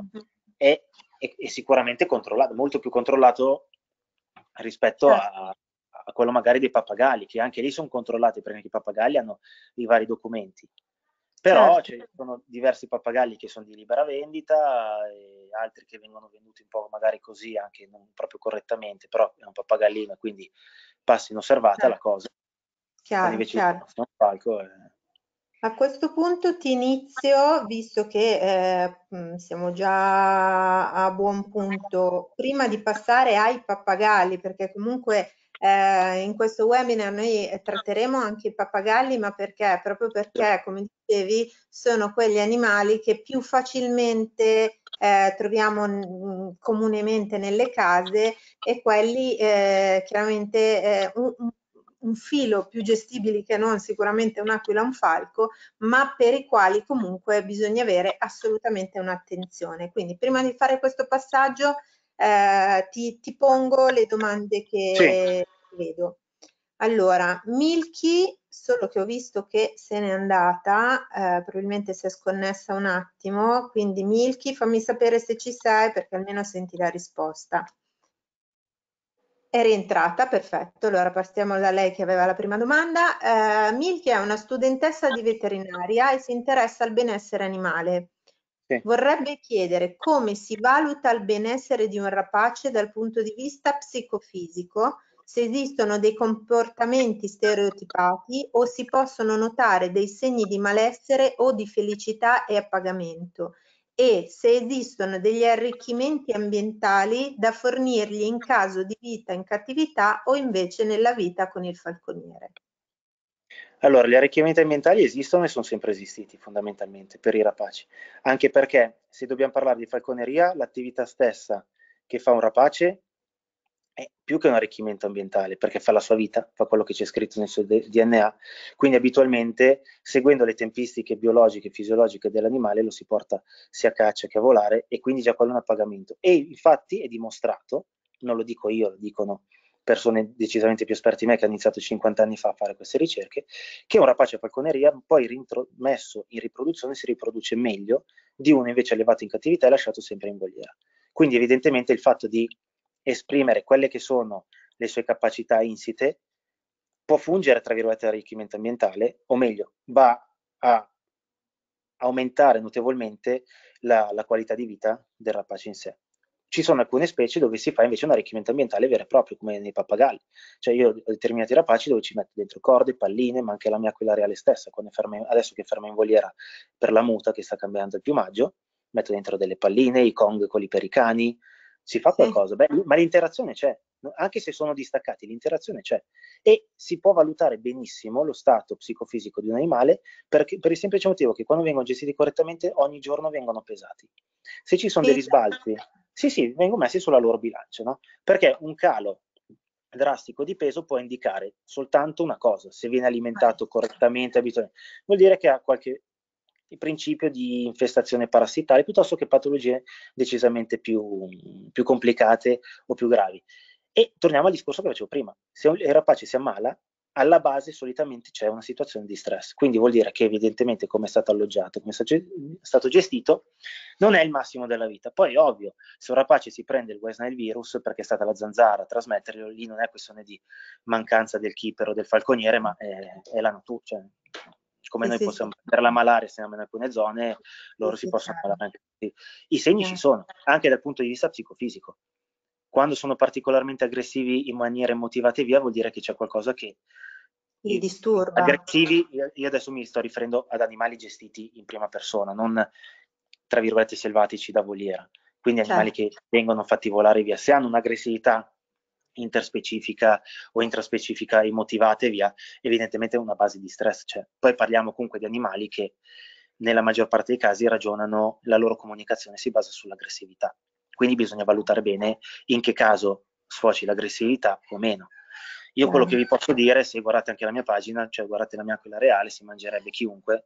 è sicuramente controllato, molto più controllato rispetto Certo, a quello magari dei pappagalli, che anche lì sono controllati, perché anche i pappagalli hanno i vari documenti. Però certo. ci sono diversi pappagalli che sono di libera vendita e altri che vengono venduti un po' magari così, anche non proprio correttamente, però è un pappagallino e quindi passa inosservata la cosa. Quando Chiaro, invece chiaro. sono un falco A questo punto ti inizio, visto che siamo già a buon punto, prima di passare ai pappagalli, perché comunque in questo webinar noi tratteremo anche i pappagalli, ma perché? Proprio perché, come dicevi, sono quegli animali che più facilmente troviamo comunemente nelle case, e quelli chiaramente un filo più gestibili che non sicuramente un'aquila o un falco, ma per i quali comunque bisogna avere assolutamente un'attenzione. Quindi prima di fare questo passaggio ti pongo le domande sì. che vedo. Allora, Milky, solo che ho visto che se n'è andata, probabilmente si è sconnessa un attimo, quindi Milky, fammi sapere se ci sei, perché almeno senti la risposta. È rientrata, perfetto. Allora partiamo da lei che aveva la prima domanda. Milky è una studentessa di veterinaria e si interessa al benessere animale. Sì. Vorrebbe chiedere come si valuta il benessere di un rapace dal punto di vista psicofisico, se esistono dei comportamenti stereotipati o si possono notare dei segni di malessere o di felicità e appagamento, e se esistono degli arricchimenti ambientali da fornirgli in caso di vita in cattività o invece nella vita con il falconiere. Allora, gli arricchimenti ambientali esistono e sono sempre esistiti fondamentalmente per i rapaci, anche perché se dobbiamo parlare di falconeria, l'attività stessa che fa un rapace è più che un arricchimento ambientale, perché fa la sua vita, fa quello che c'è scritto nel suo DNA, quindi abitualmente, seguendo le tempistiche biologiche e fisiologiche dell'animale, lo si porta sia a caccia che a volare, e quindi già quello è un appagamento. E infatti è dimostrato, non lo dico io, lo dicono persone decisamente più esperte di me che hanno iniziato 50 anni fa a fare queste ricerche, che un rapace a falconeria poi messo in riproduzione si riproduce meglio di uno invece allevato in cattività e lasciato sempre in voliera. Quindi evidentemente il fatto di esprimere quelle che sono le sue capacità insite può fungere, tra virgolette, arricchimento ambientale, o meglio, va a aumentare notevolmente la qualità di vita del rapace in sé. Ci sono alcune specie dove si fa invece un arricchimento ambientale vero e proprio, come nei pappagalli. Cioè io ho determinati rapaci dove ci metto dentro corde, palline, ma anche la mia aquila reale stessa, adesso che è ferma in voliera per la muta che sta cambiando il piumaggio, metto dentro delle palline, i Kong con i pericani, si fa Sì, qualcosa. Beh, ma l'interazione c'è. anche se sono distaccati, l'interazione c'è e si può valutare benissimo lo stato psicofisico di un animale per il semplice motivo che quando vengono gestiti correttamente ogni giorno vengono pesati. Se ci sono degli sbalzi, sì, vengono messi sulla loro bilancia, no? Perché un calo drastico di peso può indicare soltanto una cosa: se viene alimentato correttamente, vuol dire che ha qualche principio di infestazione parassitaria piuttosto che patologie decisamente più complicate o più gravi. E torniamo al discorso che facevo prima: se il rapace si ammala, alla base solitamente c'è una situazione di stress, quindi vuol dire che evidentemente come è stato alloggiato, come è stato gestito, non è il massimo della vita. Poi ovvio, se un rapace si prende il West Nile virus perché è stata la zanzara a trasmetterlo, lì non è questione di mancanza del keeper o del falconiere, ma è la natura, cioè, come noi possiamo prendere la malaria se siamo in alcune zone, loro si possono ammalare anche così. I segni ci sono, anche dal punto di vista psicofisico. Quando sono particolarmente aggressivi in maniera immotivata e via, vuol dire che c'è qualcosa che li disturba. Aggressivi, io adesso mi sto riferendo ad animali gestiti in prima persona, non tra virgolette selvatici da voliera, quindi animali che vengono fatti volare via. Se hanno un'aggressività interspecifica o intraspecifica immotivata e via, evidentemente una base di stress c'è. Poi parliamo comunque di animali che nella maggior parte dei casi ragionano, la loro comunicazione si basa sull'aggressività, quindi bisogna valutare bene in che caso sfoci l'aggressività o meno. Io quello che vi posso dire, se guardate anche la mia pagina, cioè guardate la mia Aquila Reale, si mangerebbe chiunque,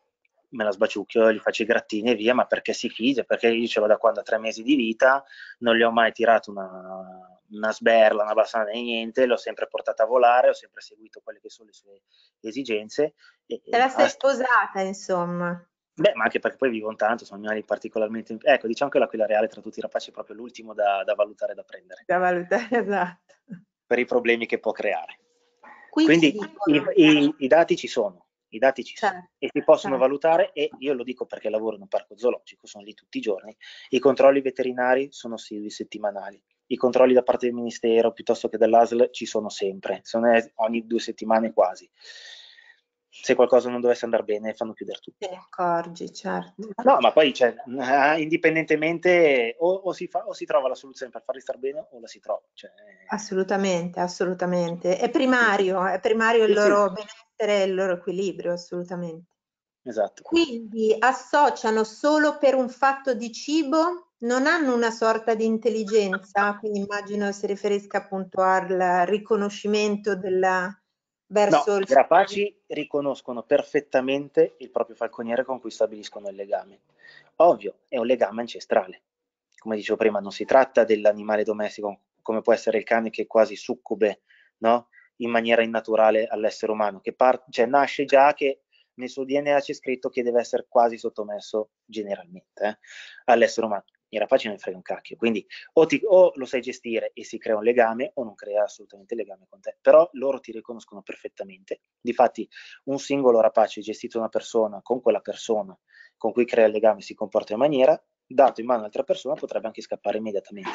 me la sbaciucchio, gli faccio i grattini e via, ma perché si fide, perché io ce l'ho da quando ha 3 mesi di vita, non gli ho mai tirato una sberla, una bassana né niente, l'ho sempre portata a volare, ho sempre seguito quelle che sono le sue esigenze. Te la sei sposata, insomma. Beh, ma anche perché poi vivono tanto, sono animali particolarmente... Ecco, diciamo che l'Aquila Reale tra tutti i rapaci è proprio l'ultimo da valutare e da prendere. Da valutare, esatto. Per i problemi che può creare. Quindi i dati ci sono, sono e si possono valutare, e io lo dico perché lavoro in un parco zoologico, sono lì tutti i giorni. I controlli veterinari sono settimanali, i controlli da parte del ministero piuttosto che dell'ASL ci sono sempre, sono ogni 2 settimane quasi. Se qualcosa non dovesse andare bene fanno chiudere tutto. Te ne accorgi, certo. No, ma poi indipendentemente o si trova la soluzione per farli star bene o la si trova. Assolutamente, assolutamente. È primario il loro benessere e il loro equilibrio, assolutamente. Esatto. Quindi associano solo per un fatto di cibo, non hanno una sorta di intelligenza, quindi immagino si riferisca appunto al riconoscimento verso i rapaci riconoscono perfettamente il proprio falconiere con cui stabiliscono il legame. Ovvio, è un legame ancestrale. Come dicevo prima, non si tratta dell'animale domestico come può essere il cane, che quasi succube, no? In maniera innaturale all'essere umano, che nasce già che nel suo DNA c'è scritto che deve essere quasi sottomesso generalmente all'essere umano. I rapaci non ne frega un cacchio, quindi o lo sai gestire e si crea un legame, o non crea assolutamente legame con te, però loro ti riconoscono perfettamente. Difatti un singolo rapace gestito da una persona, con quella persona con cui crea il legame si comporta in maniera, dato in mano a un'altra persona potrebbe anche scappare immediatamente.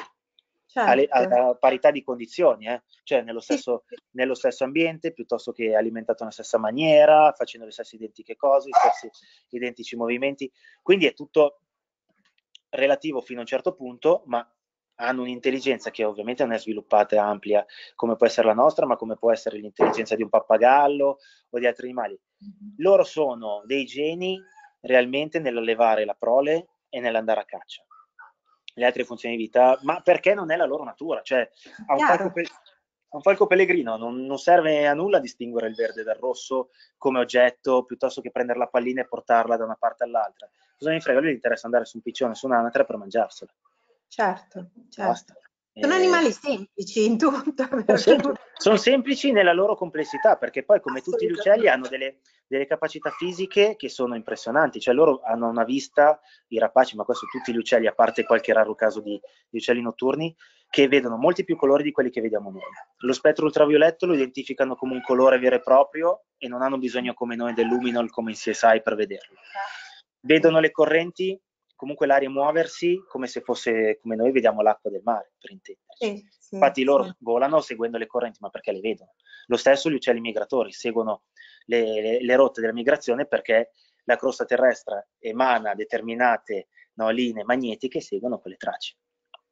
A parità di condizioni, cioè nello stesso ambiente, piuttosto che alimentato nella stessa maniera, facendo le stesse identiche cose, gli stessi identici movimenti, quindi è tutto relativo fino a un certo punto, ma hanno un'intelligenza che ovviamente non è sviluppata e amplia come può essere la nostra, ma come può essere l'intelligenza di un pappagallo o di altri animali. Loro sono dei geni realmente nell'allevare la prole e nell'andare a caccia. Le altre funzioni di vita, ma perché non è la loro natura, cioè a un falco pellegrino non serve a nulla distinguere il verde dal rosso come oggetto, piuttosto che prendere la pallina e portarla da una parte all'altra. Cosa mi frega, a lui gli interessa andare su un piccione o su un'anatra per mangiarsela. Certo. Basta. Sono animali semplici in tutto. Sono semplici nella loro complessità, perché poi come tutti gli uccelli hanno delle capacità fisiche che sono impressionanti, cioè loro hanno una vista, i rapaci, ma questo tutti gli uccelli, a parte qualche raro caso di uccelli notturni, che vedono molti più colori di quelli che vediamo noi. Lo spettro ultravioletto lo identificano come un colore vero e proprio e non hanno bisogno come noi del luminol, come in CSI, per vederlo. Vedono le correnti, comunque l'aria muoversi come se fosse, come noi vediamo l'acqua del mare, per intenderci. Infatti loro volano seguendo le correnti, ma perché le vedono. Lo stesso gli uccelli migratori seguono le rotte della migrazione perché la crosta terrestre emana determinate linee magnetiche e seguono quelle tracce.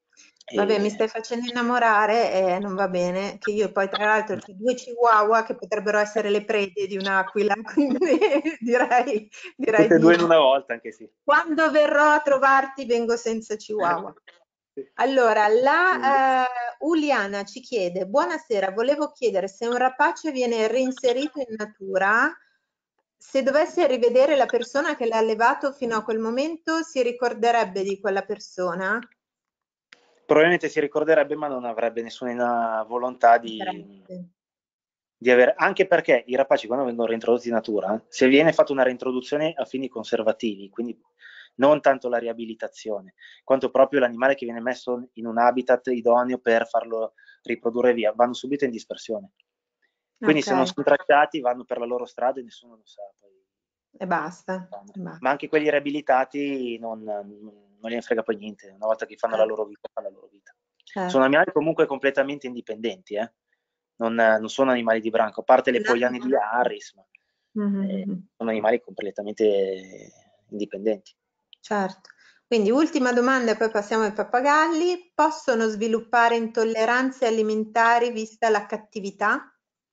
Vabbè, mi E stai facendo innamorare e non va bene, che io poi tra l'altro ho 2 chihuahua che potrebbero essere le prede di un'aquila, quindi direi tutte e due di in una volta, anche sì. quando verrò a trovarti vengo senza chihuahua. Sì. Allora, Quindi, Uliana ci chiede, buonasera, volevo chiedere se un rapace viene reinserito in natura, se dovesse rivedere la persona che l'ha allevato fino a quel momento, si ricorderebbe di quella persona? probabilmente si ricorderebbe, ma non avrebbe nessuna volontà Interesse. di avere, anche perché i rapaci quando vengono reintrodotti in natura, se viene fatta una reintroduzione a fini conservativi, quindi non tanto la riabilitazione, quanto proprio l'animale che viene messo in un habitat idoneo per farlo riprodurre via, vanno subito in dispersione. Quindi Ok, se non sono trattati vanno per la loro strada e nessuno lo sa. Poi. e basta. E basta. Ma anche quelli riabilitati non gliene frega poi niente, una volta che fanno la loro vita, fanno la loro vita. Sono Certo. animali comunque completamente indipendenti, non sono animali di branco, a parte le poiane di Harris, ma Mhm. sono animali completamente indipendenti. Certo. Quindi ultima domanda e poi passiamo ai pappagalli. Possono sviluppare intolleranze alimentari vista la cattività?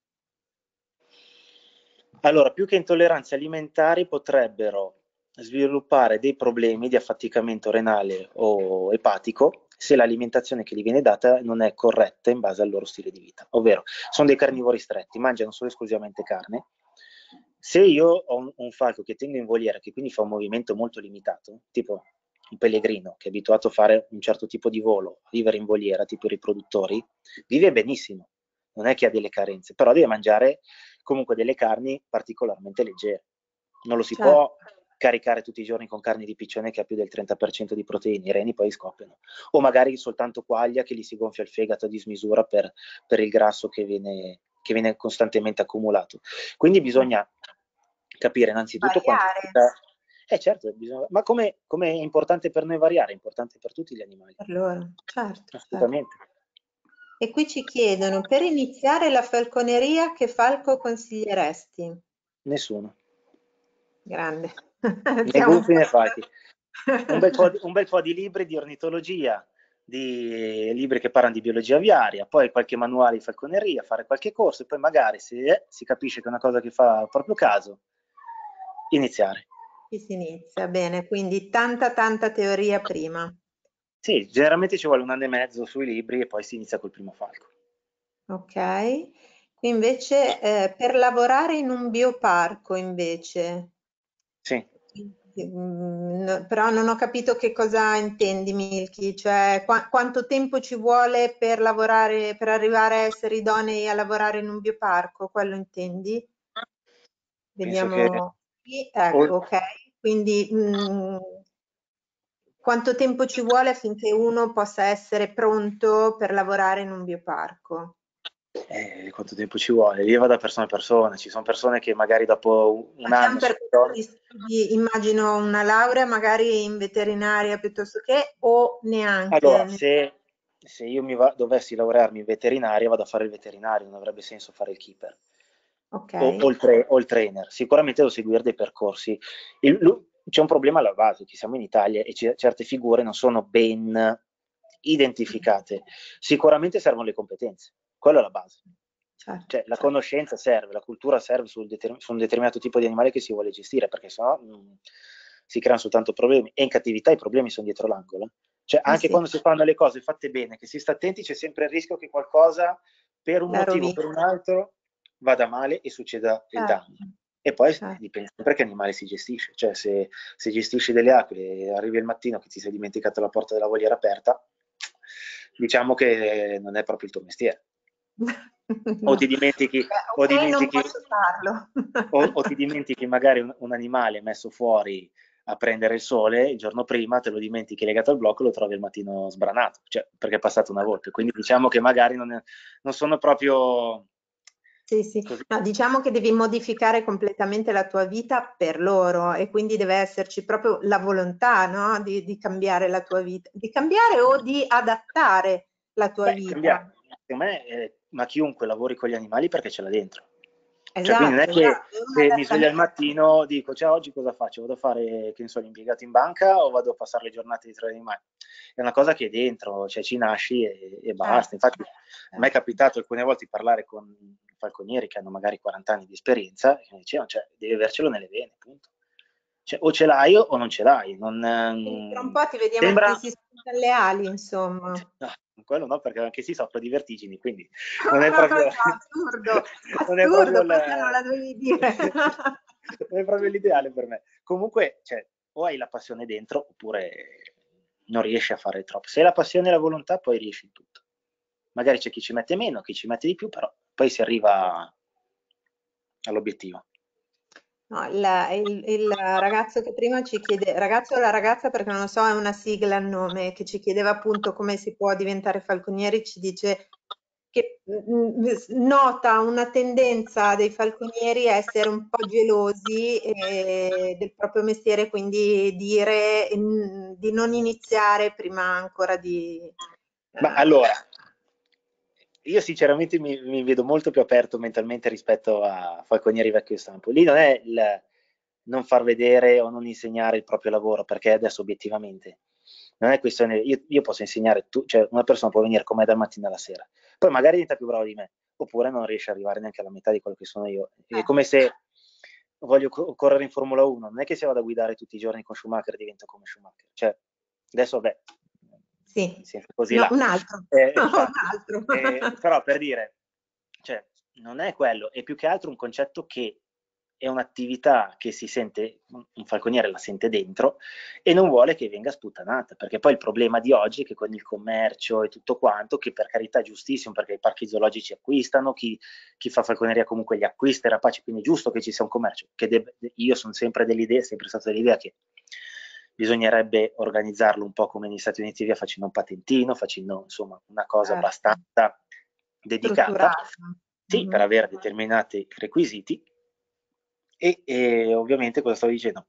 Allora, più che intolleranze alimentari potrebbero sviluppare dei problemi di affaticamento renale o epatico se l'alimentazione che gli viene data non è corretta in base al loro stile di vita, ovvero sono dei carnivori stretti, mangiano solo esclusivamente carne. Se io ho un falco che tengo in voliera, che quindi fa un movimento molto limitato, tipo un pellegrino che è abituato a fare un certo tipo di volo, a vivere in voliera, tipo i riproduttori, vive benissimo, non è che ha delle carenze, però deve mangiare comunque delle carni particolarmente leggere. Non lo si Certo. può caricare tutti i giorni con carne di piccione che ha più del 30% di proteine, i reni poi scoppiano. O magari soltanto quaglia che gli si gonfia il fegato a dismisura per il grasso che viene costantemente accumulato. Quindi bisogna capire innanzitutto quanto Variare certo, ma come è importante per noi variare, è importante per tutti gli animali. per loro. Certo, certo. Assolutamente. E qui ci chiedono, per iniziare la falconeria, che falco consiglieresti? Nessuno. Grande. Né Siamo un gufi po'. né falchi. Un bel po' di libri di ornitologia, di libri che parlano di biologia aviaria, poi qualche manuale di falconeria, fare qualche corso e poi magari se si capisce che è una cosa che fa proprio caso, iniziare. Ci si inizia, bene, quindi tanta teoria prima. Sì, generalmente ci vuole un anno e mezzo sui libri e poi si inizia col primo falco. Ok. Qui invece per lavorare in un bioparco invece, Sì. però non ho capito che cosa intendi, Milky, cioè quanto tempo ci vuole per lavorare, per arrivare a essere idonei a lavorare in un bioparco, quello intendi? Penso che Vediamo qui, ecco, ol- ok. Quindi quanto tempo ci vuole affinché uno possa essere pronto per lavorare in un bioparco? quanto tempo ci vuole? Lì va da persona a persona, ci sono persone che magari dopo un C'è un anno sono percorso idonee. di studi, immagino una laurea magari in veterinaria piuttosto che, o Allora, neanche. se io dovessi laurearmi in veterinaria, vado a fare il veterinario, non avrebbe senso fare il keeper Ok, o il trainer. Sicuramente devo seguire dei percorsi. C'è un problema alla base, che siamo in Italia e certe figure non sono ben identificate. Sicuramente servono le competenze, quella è la base. certo, Cioè, la certo. conoscenza serve, la cultura serve su un determinato tipo di animale che si vuole gestire, perché sennò si creano soltanto problemi. E in cattività i problemi sono dietro l'angolo. Cioè, Eh anche sì, quando si fanno le cose fatte bene, che si sta attenti, c'è sempre il rischio che qualcosa, per un la motivo o rovina, per un altro, vada male e succeda il danno. certo, E poi certo. dipende sempre che animale si gestisce. Cioè, se gestisci delle aquile e arrivi al mattino che ti sei dimenticato la porta della voliera aperta, diciamo che non è proprio il tuo mestiere. O No. ti dimentichi, o Ok, non dimentichi, posso farlo. o ti dimentichi magari un animale messo fuori a prendere il sole il giorno prima, te lo dimentichi legato al blocco e lo trovi al mattino sbranato, cioè, perché è passata una volta. Quindi diciamo che magari non sono proprio Sì, sì. così. No, diciamo che devi modificare completamente la tua vita per loro e quindi deve esserci proprio la volontà, no? Di cambiare la tua vita, di cambiare o di adattare la tua Beh, vita. cambiare, secondo me, ma chiunque lavori con gli animali perché ce l'ha dentro. Cioè, quindi non è Esatto, che esatto, è un se mi sveglio al adattamento. mattino dico, ciao, oggi cosa faccio? Vado a fare, che ne so, l'impiegato in banca o vado a passare le giornate di tre animali? È una cosa che è dentro, cioè ci nasci e basta. Certo, Infatti, a me è certo. capitato alcune volte di parlare con falconieri che hanno magari 40 anni di esperienza e che mi dicevano, cioè, devi avercelo nelle vene, punto. Cioè, o ce l'hai o non ce l'hai. Non, Quindi tra un po' ti sembra... si spuntano le ali, insomma. No, quello no, perché anche si soffre di vertigini, quindi non è No, proprio, assurdo, non è proprio assurdo, questa non la dovevi dire. non è proprio l'ideale per me. Comunque, cioè, o hai la passione dentro oppure non riesci a fare troppo. Se hai la passione e la volontà, poi riesci in tutto. Magari c'è chi ci mette meno, chi ci mette di più, però poi si arriva all'obiettivo. No, il ragazzo che prima ci chiede, ragazzo o la ragazza perché non lo so, è una sigla il nome, che ci chiedeva appunto come si può diventare falconieri, ci dice che nota una tendenza dei falconieri a essere un po' gelosi del proprio mestiere, quindi dire di non iniziare prima ancora di... Ma eh, allora, io sinceramente mi vedo molto più aperto mentalmente rispetto a falconieri vecchio stampo. Lì non è il non far vedere o non insegnare il proprio lavoro, perché adesso obiettivamente non è questione, io posso insegnare, cioè una persona può venire con me dal mattino alla sera, poi magari diventa più bravo di me, oppure non riesce ad arrivare neanche alla metà di quello che sono io. È come se voglio correre in Formula 1, non è che se vado a guidare tutti i giorni con Schumacher divento come Schumacher. Cioè, adesso vabbè, sì, così no, là. un altro, un Infatti, altro. però per dire, cioè, non è quello, è più che altro un concetto che è un'attività che si sente, un falconiere la sente dentro e non vuole che venga sputtanata, perché poi il problema di oggi è che con il commercio e tutto quanto, che per carità è giustissimo, perché i parchi zoologici acquistano, chi fa falconeria comunque li acquista e rapaci, quindi è giusto che ci sia un commercio, io sono sempre dell'idea, sempre stato dell'idea che bisognerebbe organizzarlo un po' come negli Stati Uniti via, facendo un patentino, facendo insomma una cosa Certo, abbastanza dedicata, strutturato. sì, per Mhm. avere determinati requisiti e ovviamente cosa stavo dicendo?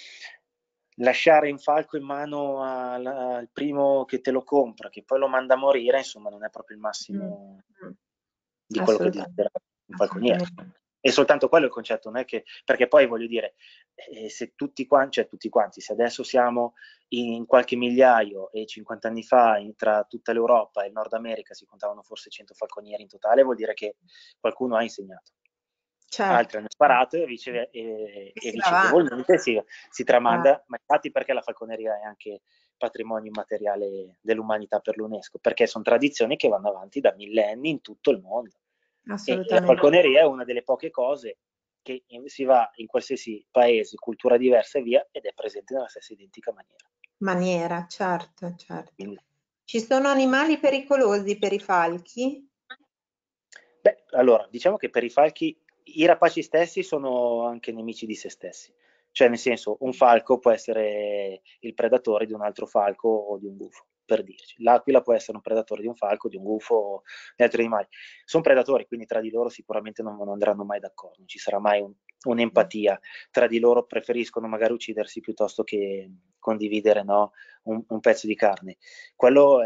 Lasciare un falco in mano al primo che te lo compra, che poi lo manda a morire, insomma, non è proprio il Mm, massimo mm. di quello che Assolutamente, desidera un falconiere. assolutamente. E soltanto quello è il concetto, non è che, perché poi voglio dire, se tutti quanti, cioè tutti quanti, se adesso siamo in qualche migliaio e 50 anni fa tra tutta l'Europa e il Nord America si contavano forse 100 falconieri in totale, vuol dire che qualcuno ha insegnato. Certo, Altri hanno certo. sparato E e si va avanti. vicendevolmente si tramanda, ma infatti perché la falconeria è anche patrimonio immateriale dell'umanità per l'UNESCO, perché sono tradizioni che vanno avanti da millenni in tutto il mondo. E la Assolutamente. falconeria è una delle poche cose che si va in qualsiasi paese, cultura diversa e via, ed è presente nella stessa identica maniera. Maniera, certo, certo. Quindi, Ci sono animali pericolosi per i falchi? beh, allora, diciamo che per i falchi i rapaci stessi sono anche nemici di se stessi. Cioè, nel senso, un falco può essere il predatore di un altro falco o di un gufo, per dirci. L'aquila può essere un predatore di un falco, di un gufo o di altri animali. Sono predatori, quindi tra di loro sicuramente non andranno mai d'accordo, non ci sarà mai un'empatia. Tra di loro preferiscono magari uccidersi piuttosto che condividere, no, un pezzo di carne. Quello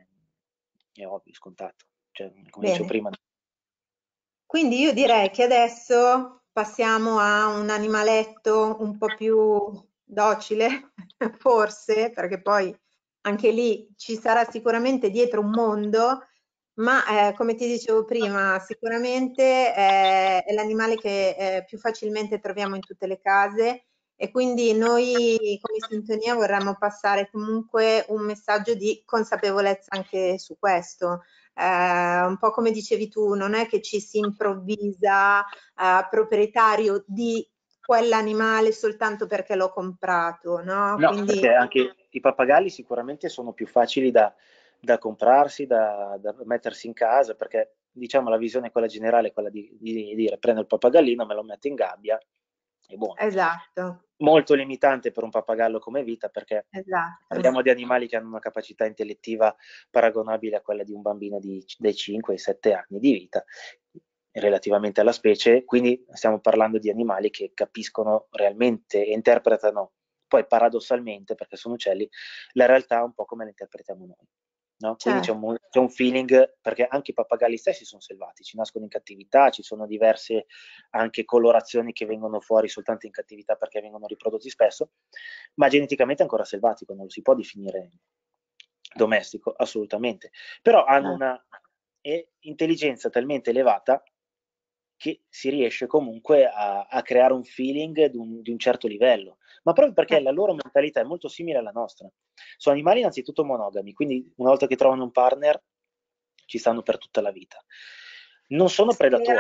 è ovvio, scontato. Cioè, come dicevo Bene. prima, Quindi io direi che adesso passiamo a un animaletto un po' più docile, forse, perché poi anche lì ci sarà sicuramente dietro un mondo, ma come ti dicevo prima, sicuramente è l'animale che più facilmente troviamo in tutte le case e quindi noi come sintonia vorremmo passare comunque un messaggio di consapevolezza anche su questo. Un po' come dicevi tu, non è che ci si improvvisa proprietario di quell'animale soltanto perché l'ho comprato, no? no, Quindi perché anche i pappagalli sicuramente sono più facili da comprarsi, da mettersi in casa, perché diciamo la visione quella generale è quella di dire prendo il pappagallino, me lo metto in gabbia, è buono. esatto, Molto limitante per un pappagallo come vita, perché esatto. parliamo di animali che hanno una capacità intellettiva paragonabile a quella di un bambino dai 5 ai 7 anni di vita, relativamente alla specie, quindi stiamo parlando di animali che capiscono realmente e interpretano, poi paradossalmente, perché sono uccelli, la realtà un po' come la interpretiamo noi. no? Quindi c'è un feeling, perché anche i pappagalli stessi sono selvatici, nascono in cattività, ci sono diverse anche colorazioni che vengono fuori soltanto in cattività perché vengono riprodotti spesso, ma geneticamente è ancora selvatico, non lo si può definire domestico, assolutamente. Però hanno una intelligenza talmente elevata che si riesce comunque a creare un feeling di un certo livello, ma proprio perché la loro mentalità è molto simile alla nostra. Sono animali innanzitutto monogami, quindi una volta che trovano un partner ci stanno per tutta la vita. Non sono predatori.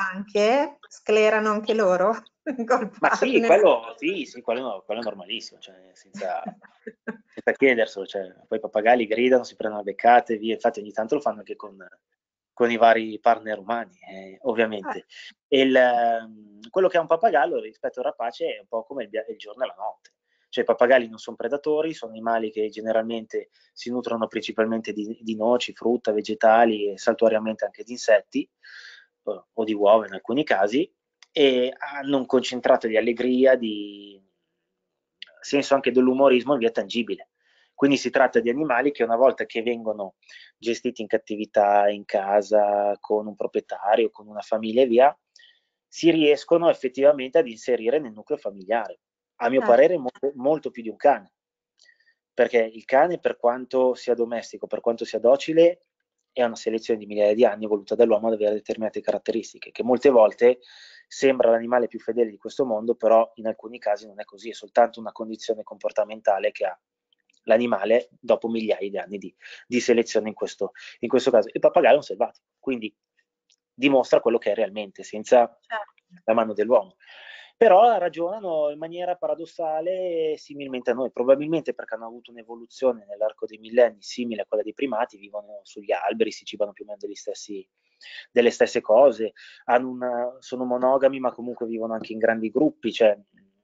Sclerano anche loro? Ma sì, quello è normalissimo, cioè, senza chiederselo. Cioè, poi i pappagalli gridano, si prendono le beccate, via. Infatti ogni tanto lo fanno anche con i vari partner umani, ovviamente. Quello che è un pappagallo rispetto al rapace è un po' come il giorno e la notte. Cioè i pappagalli non sono predatori, sono animali che generalmente si nutrono principalmente di noci, frutta, vegetali e saltuariamente anche di insetti o di uova in alcuni casi, e hanno un concentrato di allegria, di senso anche dell'umorismo in via tangibile. Quindi si tratta di animali che una volta che vengono gestiti in cattività, in casa, con un proprietario, con una famiglia e via, si riescono effettivamente ad inserire nel nucleo familiare. A mio parere molto, molto più di un cane, perché il cane, per quanto sia domestico, per quanto sia docile, è una selezione di migliaia di anni voluta dall'uomo ad avere determinate caratteristiche, che molte volte sembra l'animale più fedele di questo mondo, però in alcuni casi non è così, è soltanto una condizione comportamentale che ha l'animale dopo migliaia di anni di selezione in questo caso. Il pappagallo è un selvatico, quindi dimostra quello che è realmente, senza la mano dell'uomo. Però ragionano in maniera paradossale similmente a noi, probabilmente perché hanno avuto un'evoluzione nell'arco dei millenni simile a quella dei primati, vivono sugli alberi, si cibano più o meno delle stesse cose, sono monogami ma comunque vivono anche in grandi gruppi, cioè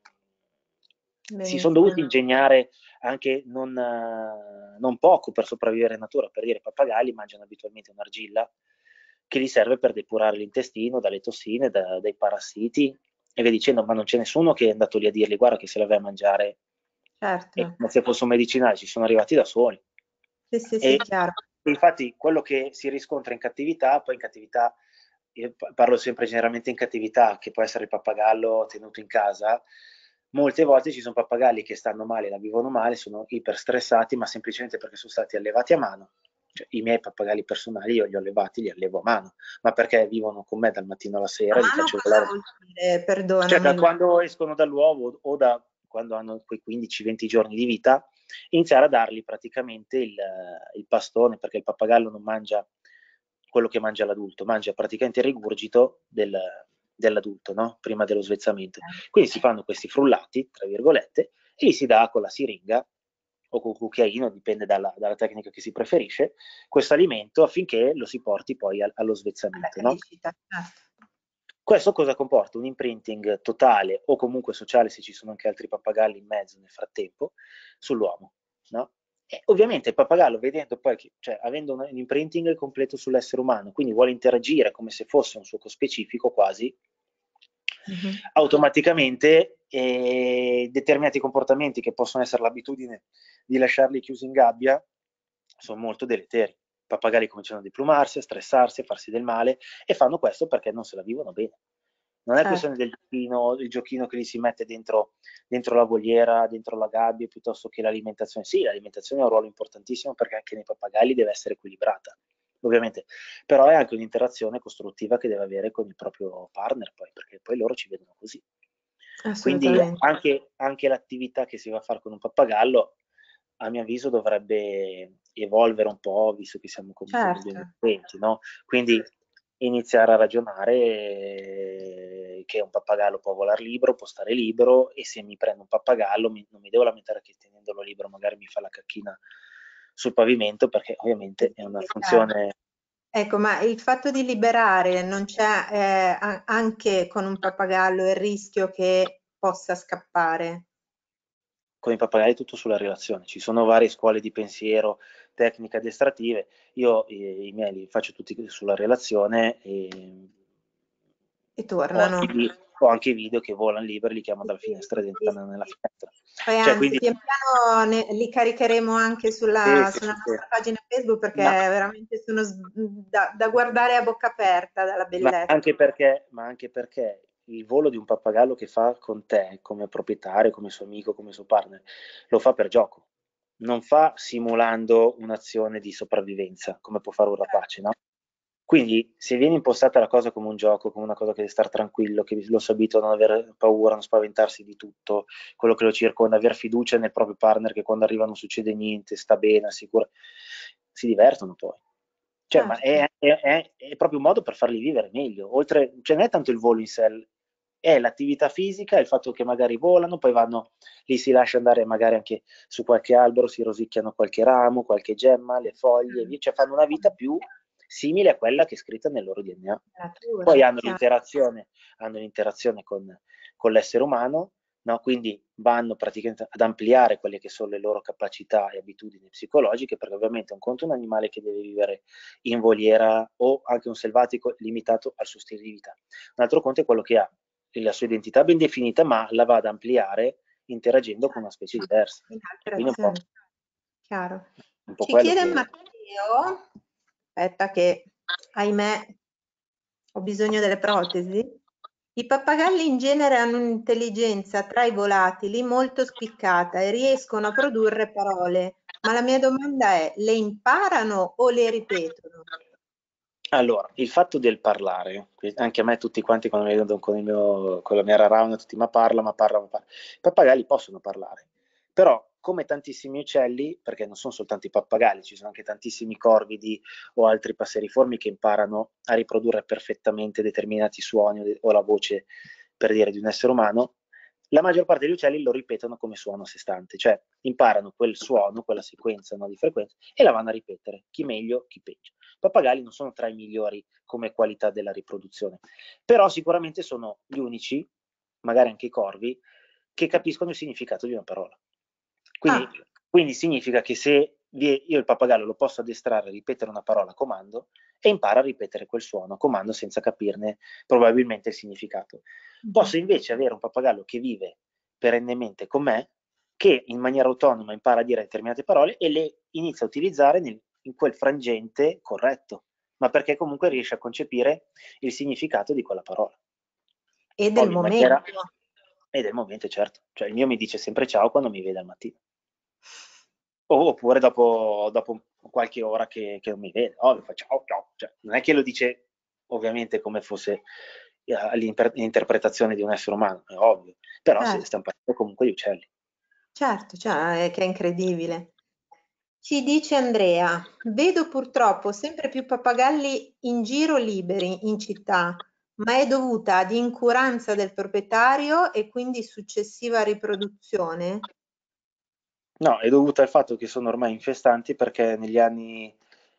si sono dovuti ingegnare anche non poco per sopravvivere in natura. Per dire, i pappagalli mangiano abitualmente un'argilla che gli serve per depurare l'intestino dalle tossine, dai parassiti, e via dicendo, ma non c'è nessuno che è andato lì a dirgli guarda che se la vai a mangiare, come se fosse un medicinale, ci sono arrivati da soli. Sì, chiaro. Infatti quello che si riscontra in cattività, poi in cattività, io parlo sempre generalmente in cattività, che può essere il pappagallo tenuto in casa, molte volte ci sono pappagalli che stanno male, la vivono male, sono iperstressati, ma semplicemente perché sono stati allevati a mano. Cioè, i miei pappagalli personali io li ho allevati, li allevo a mano, ma perché vivono con me dal mattino alla sera, li faccio volare. Vuol dire, perdonami. Cioè, da quando escono dall'uovo o da quando hanno quei 15-20 giorni di vita, iniziare a dargli praticamente il pastone, perché il pappagallo non mangia quello che mangia l'adulto, mangia praticamente il rigurgito dell'adulto, no? Prima dello svezzamento. Quindi si fanno questi frullati, tra virgolette, e li si dà con la siringa o col cucchiaino, dipende dalla tecnica che si preferisce, questo alimento affinché lo si porti poi allo svezzamento. No? Questo cosa comporta? Un imprinting totale o comunque sociale, se ci sono anche altri pappagalli in mezzo nel frattempo, sull'uomo. No? E ovviamente il pappagallo, vedendo poi avendo un imprinting completo sull'essere umano, quindi vuole interagire come se fosse un suo cospecifico quasi, automaticamente determinati comportamenti che possono essere l'abitudine di lasciarli chiusi in gabbia sono molto deleteri. I pappagalli cominciano a deplumarsi, a stressarsi, a farsi del male, e fanno questo perché non se la vivono bene. Non è questione del giochino che gli si mette dentro la voliera, dentro la gabbia, piuttosto che l'alimentazione. Sì, l'alimentazione ha un ruolo importantissimo perché anche nei pappagalli deve essere equilibrata, ovviamente, però è anche un'interazione costruttiva che deve avere con il proprio partner, poi, perché poi loro ci vedono così. Quindi anche l'attività che si va a fare con un pappagallo, a mio avviso, dovrebbe evolvere un po', visto che siamo comunque nel 2020, no? Quindi iniziare a ragionare che un pappagallo può volare libero, può stare libero, e se mi prendo un pappagallo non mi devo lamentare che tenendolo libero magari mi fa la cacchina sul pavimento, perché ovviamente è una funzione. Ecco, ma il fatto di liberare, non c'è anche con un pappagallo il rischio che possa scappare? Con i pappagalli è tutto sulla relazione, ci sono varie scuole di pensiero, tecniche addestrative, io i miei li faccio tutti sulla relazione, e e tornano. O anche i video che volano liberi, li chiamano dalla finestra ed Sì, entrano nella sì. finestra. Poi Cioè, anzi, quindi, pian piano li caricheremo anche sulla sì, nostra pagina Facebook, perché ma, veramente sono da guardare a bocca aperta dalla bellezza. ma anche perché il volo di un pappagallo che fa con te, come proprietario, come suo amico, come suo partner, lo fa per gioco. Non fa simulando un'azione di sopravvivenza, come può fare un rapace, no? Quindi, se viene impostata la cosa come un gioco, come una cosa che deve stare tranquillo, che lo si abitua a non avere paura, a non spaventarsi di tutto, quello che lo circonda, aver fiducia nel proprio partner, che quando arriva non succede niente, sta bene, sicuro, si divertono poi. Cioè, ma Certo. è proprio un modo per farli vivere meglio. Oltre, cioè non è tanto il volo in sé, è l'attività fisica, il fatto che magari volano, poi vanno, lì si lascia andare magari anche su qualche albero, si rosicchiano qualche ramo, qualche gemma, le foglie, cioè fanno una vita più simile a quella che è scritta nel loro DNA. Poi Natura, chiaro. hanno l'interazione con l'essere umano, no? Quindi vanno praticamente ad ampliare quelle che sono le loro capacità e abitudini psicologiche, perché ovviamente un conto è un animale che deve vivere in voliera o anche un selvatico limitato al suo stile di vita. Un altro conto è quello che ha la sua identità ben definita, ma la va ad ampliare interagendo con una specie diversa. In E quindi è alterazione, chiaro. un po' Ci quello chiede che... Matteo, aspetta che ahimè ho bisogno delle protesi. I pappagalli in genere hanno un'intelligenza tra i volatili molto spiccata e riescono a produrre parole, ma la mia domanda è: le imparano o le ripetono? Allora, il fatto del parlare, anche a me tutti quanti quando mi vedono con la mia rarauna, tutti ma parla, ma parla, ma parla. I pappagalli possono parlare, però come tantissimi uccelli, perché non sono soltanto i pappagalli, ci sono anche tantissimi corvidi o altri passeriformi che imparano a riprodurre perfettamente determinati suoni o la voce, per dire, di un essere umano, la maggior parte degli uccelli lo ripetono come suono a sé stante, cioè imparano quel suono, quella sequenza, no, di frequenze e la vanno a ripetere, chi meglio, chi peggio. I pappagalli non sono tra i migliori come qualità della riproduzione, però sicuramente sono gli unici, magari anche i corvi, che capiscono il significato di una parola. Quindi, Ah, quindi significa che se io il pappagallo lo posso addestrare a ripetere una parola a comando e impara a ripetere quel suono a comando senza capirne probabilmente il significato. Posso invece avere un pappagallo che vive perennemente con me, che in maniera autonoma impara a dire determinate parole e le inizia a utilizzare in quel frangente corretto, ma perché comunque riesce a concepire il significato di quella parola. e del Ovvio, in maniera... momento. E del momento, certo. Cioè il mio mi dice sempre ciao quando mi vede al mattino. Oppure dopo qualche ora che non mi vede, ovvio, fa ciao, ciao. Cioè, non è che lo dice ovviamente come fosse l'interpretazione di un essere umano, è ovvio, però Certo, stiamo parlando comunque di uccelli. certo, cioè, è che è incredibile. Ci dice Andrea, vedo purtroppo sempre più pappagalli in giro liberi in città, ma è dovuta ad incuranza del proprietario e quindi successiva riproduzione? No, è dovuta al fatto che sono ormai infestanti perché negli anni...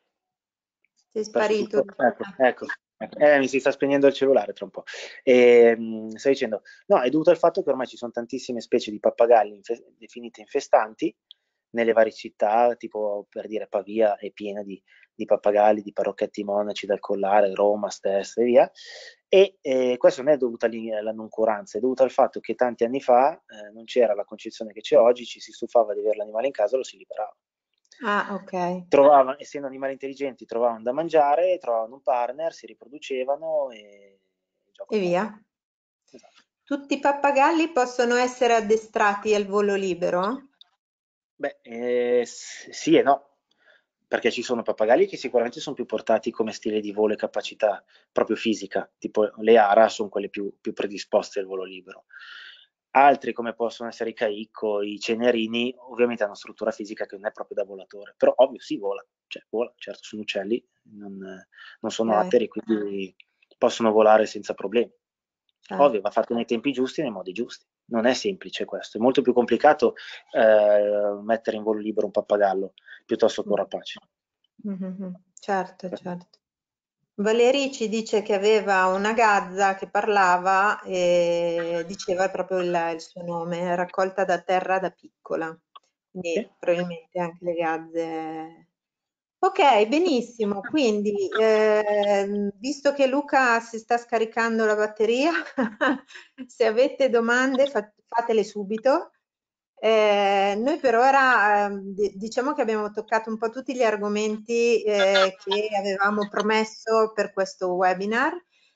Sei Perso sparito. tutto? Ecco. Mi si sta spegnendo il cellulare tra un po'. Stai dicendo, no, è dovuto al fatto che ormai ci sono tantissime specie di pappagalli definite infestanti nelle varie città, tipo per dire Pavia è piena di pappagalli, di parrocchetti monaci dal collare, Roma stessa e via. E questo non è dovuto alla noncuranza, è dovuto al fatto che tanti anni fa non c'era la concezione che c'è oggi, ci si stufava di avere l'animale in casa e lo si liberava. Ah, ok. Trovavano, essendo animali intelligenti, trovavano da mangiare, trovavano un partner, si riproducevano e il gioco E via. fatto. Esatto. Tutti i pappagalli possono essere addestrati al volo libero? Beh, sì e no, perché ci sono pappagalli che sicuramente sono più portati come stile di volo e capacità proprio fisica, tipo le ara sono quelle più predisposte al volo libero. Altri, come possono essere i caicco, i cenerini, ovviamente hanno una struttura fisica che non è proprio da volatore, però ovvio sì, vola, certo, sono uccelli, non sono Ok, atteri, quindi possono volare senza problemi. Ovvio, certo. va fatto nei tempi giusti e nei modi giusti. Non è semplice questo, è molto più complicato mettere in volo libero un pappagallo piuttosto che un rapace. Certo, certo. Valerie ci dice che aveva una gazza che parlava e diceva proprio il suo nome, raccolta da terra da piccola. Sì. Quindi probabilmente anche le gazze. Ok, benissimo. Quindi, visto che Luca si sta scaricando la batteria, se avete domande fatele subito. Noi per ora diciamo che abbiamo toccato un po' tutti gli argomenti che avevamo promesso per questo webinar.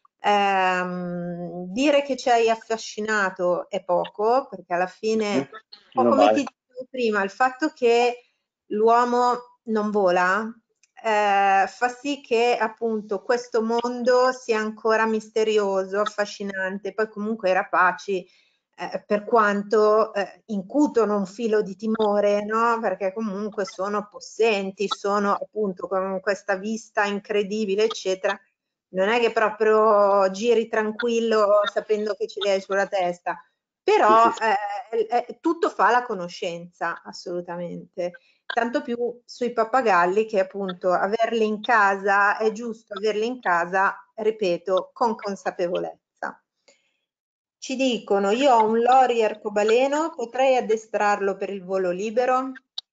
Dire che ci hai affascinato è poco, perché alla fine, un po' Non come vale. ti dicevo prima, il fatto che l'uomo non vola fa sì che appunto questo mondo sia ancora misterioso, affascinante. Poi comunque i rapaci, per quanto incutono un filo di timore, no? Perché comunque sono possenti, sono appunto con questa vista incredibile, eccetera. Non è che proprio giri tranquillo sapendo che ce li hai sulla testa, però Sì. tutto fa la conoscenza, assolutamente. Tanto più sui pappagalli, che appunto averli in casa, è giusto averli in casa, ripeto, con consapevolezza. Ci dicono, io ho un lori arcobaleno, potrei addestrarlo per il volo libero?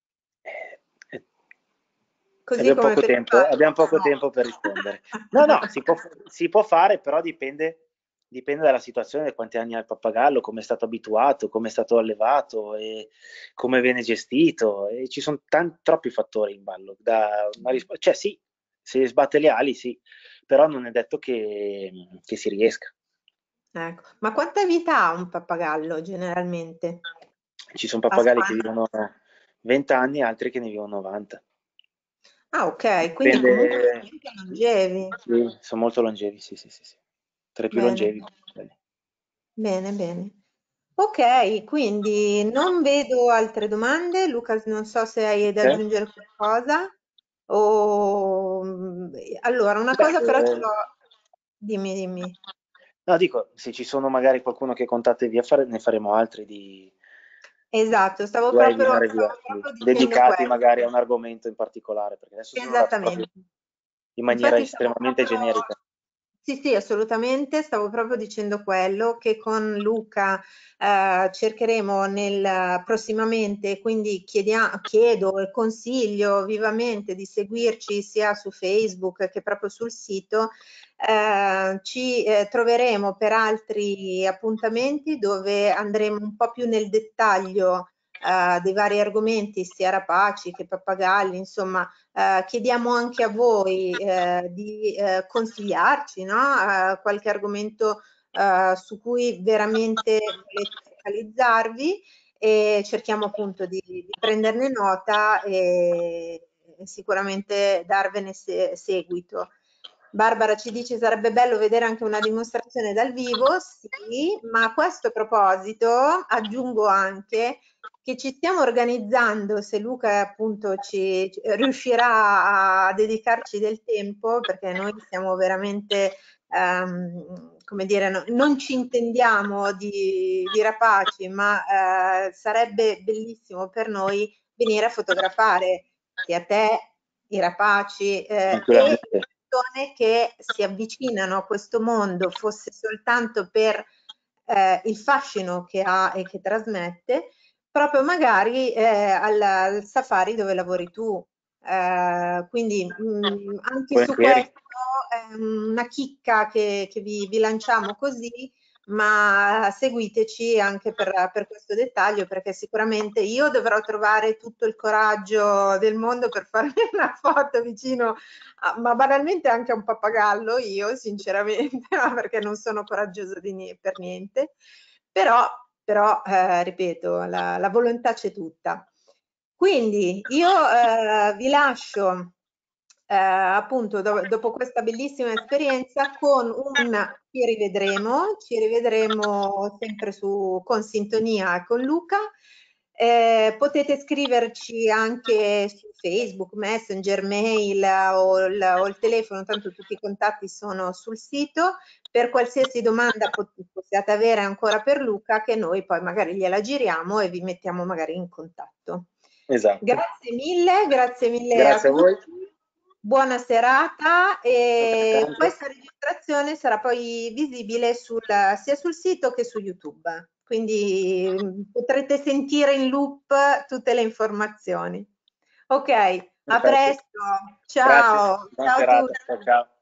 Così Abbiamo come poco per i tempo, fatti, abbiamo poco no. tempo per rispondere. No, si può fare, però dipende dalla situazione, da quanti anni ha il pappagallo, come è stato abituato, come è stato allevato e come viene gestito. E ci sono troppi fattori in ballo. Cioè sì, se sbatte le ali sì, però non è detto che si riesca. Ecco. Ma quanta vita ha un pappagallo generalmente? Ci sono pappagalli che Pasquale? vivono 20 anni, altri che ne vivono 90. Ah, ok, quindi comunque Dipende, veramente longevi. sì, sono molto longevi, sì. Tra i più Bene, longevi. bene, bene. Ok, quindi non vedo altre domande. Luca, non so se hai da Ok? aggiungere qualcosa. O... Allora, una Beh, cosa però ce l'ho. Dimmi, dimmi. no, dico, se ci sono magari qualcuno che contatta via, ne faremo altri di Esatto, webinar stavo proprio dicendo dedicati questo. magari a un argomento in particolare, perché adesso sono andato proprio Esattamente. in maniera Infatti stavo estremamente proprio, generica. sì, sì, assolutamente, stavo proprio dicendo quello, che con Luca cercheremo prossimamente, quindi chiedo e consiglio vivamente di seguirci sia su Facebook che proprio sul sito. Ci troveremo per altri appuntamenti dove andremo un po' più nel dettaglio dei vari argomenti, sia rapaci che pappagalli, insomma. Chiediamo anche a voi di consigliarci, no? Qualche argomento su cui veramente volete focalizzarvi, e cerchiamo appunto di prenderne nota e sicuramente darvene seguito. Barbara ci dice sarebbe bello vedere anche una dimostrazione dal vivo, sì, ma a questo proposito aggiungo anche che ci stiamo organizzando, se Luca appunto riuscirà a dedicarci del tempo, perché noi siamo veramente, come dire, non ci intendiamo di rapaci, ma sarebbe bellissimo per noi venire a fotografare sia te, i rapaci e Tranquillamente. persone che si avvicinano a questo mondo, fosse soltanto per il fascino che ha e che trasmette, proprio magari al safari dove lavori tu. Quindi anche su Volentieri. questo è una chicca che vi lanciamo così, ma seguiteci anche per questo dettaglio, perché sicuramente io dovrò trovare tutto il coraggio del mondo per farmi una foto vicino, ma banalmente anche a un pappagallo io, sinceramente, perché non sono coraggiosa per niente, però ripeto, la volontà c'è tutta. Quindi io vi lascio appunto dopo questa bellissima esperienza con un ci rivedremo sempre con Sintonia e con Luca. Potete scriverci anche su Facebook, Messenger, mail o il telefono, tanto tutti i contatti sono sul sito. Per qualsiasi domanda possiate avere ancora per Luca, che noi poi magari gliela giriamo e vi mettiamo magari in contatto. Esatto. Grazie mille a Grazie a tutti, voi. buona serata, e Altrettanto. questa registrazione sarà poi visibile sia sul sito che su YouTube, quindi potrete sentire in loop tutte le informazioni. Ok, A presto, ciao, Grazie, buona ciao a serata. tutti. Ciao, ciao.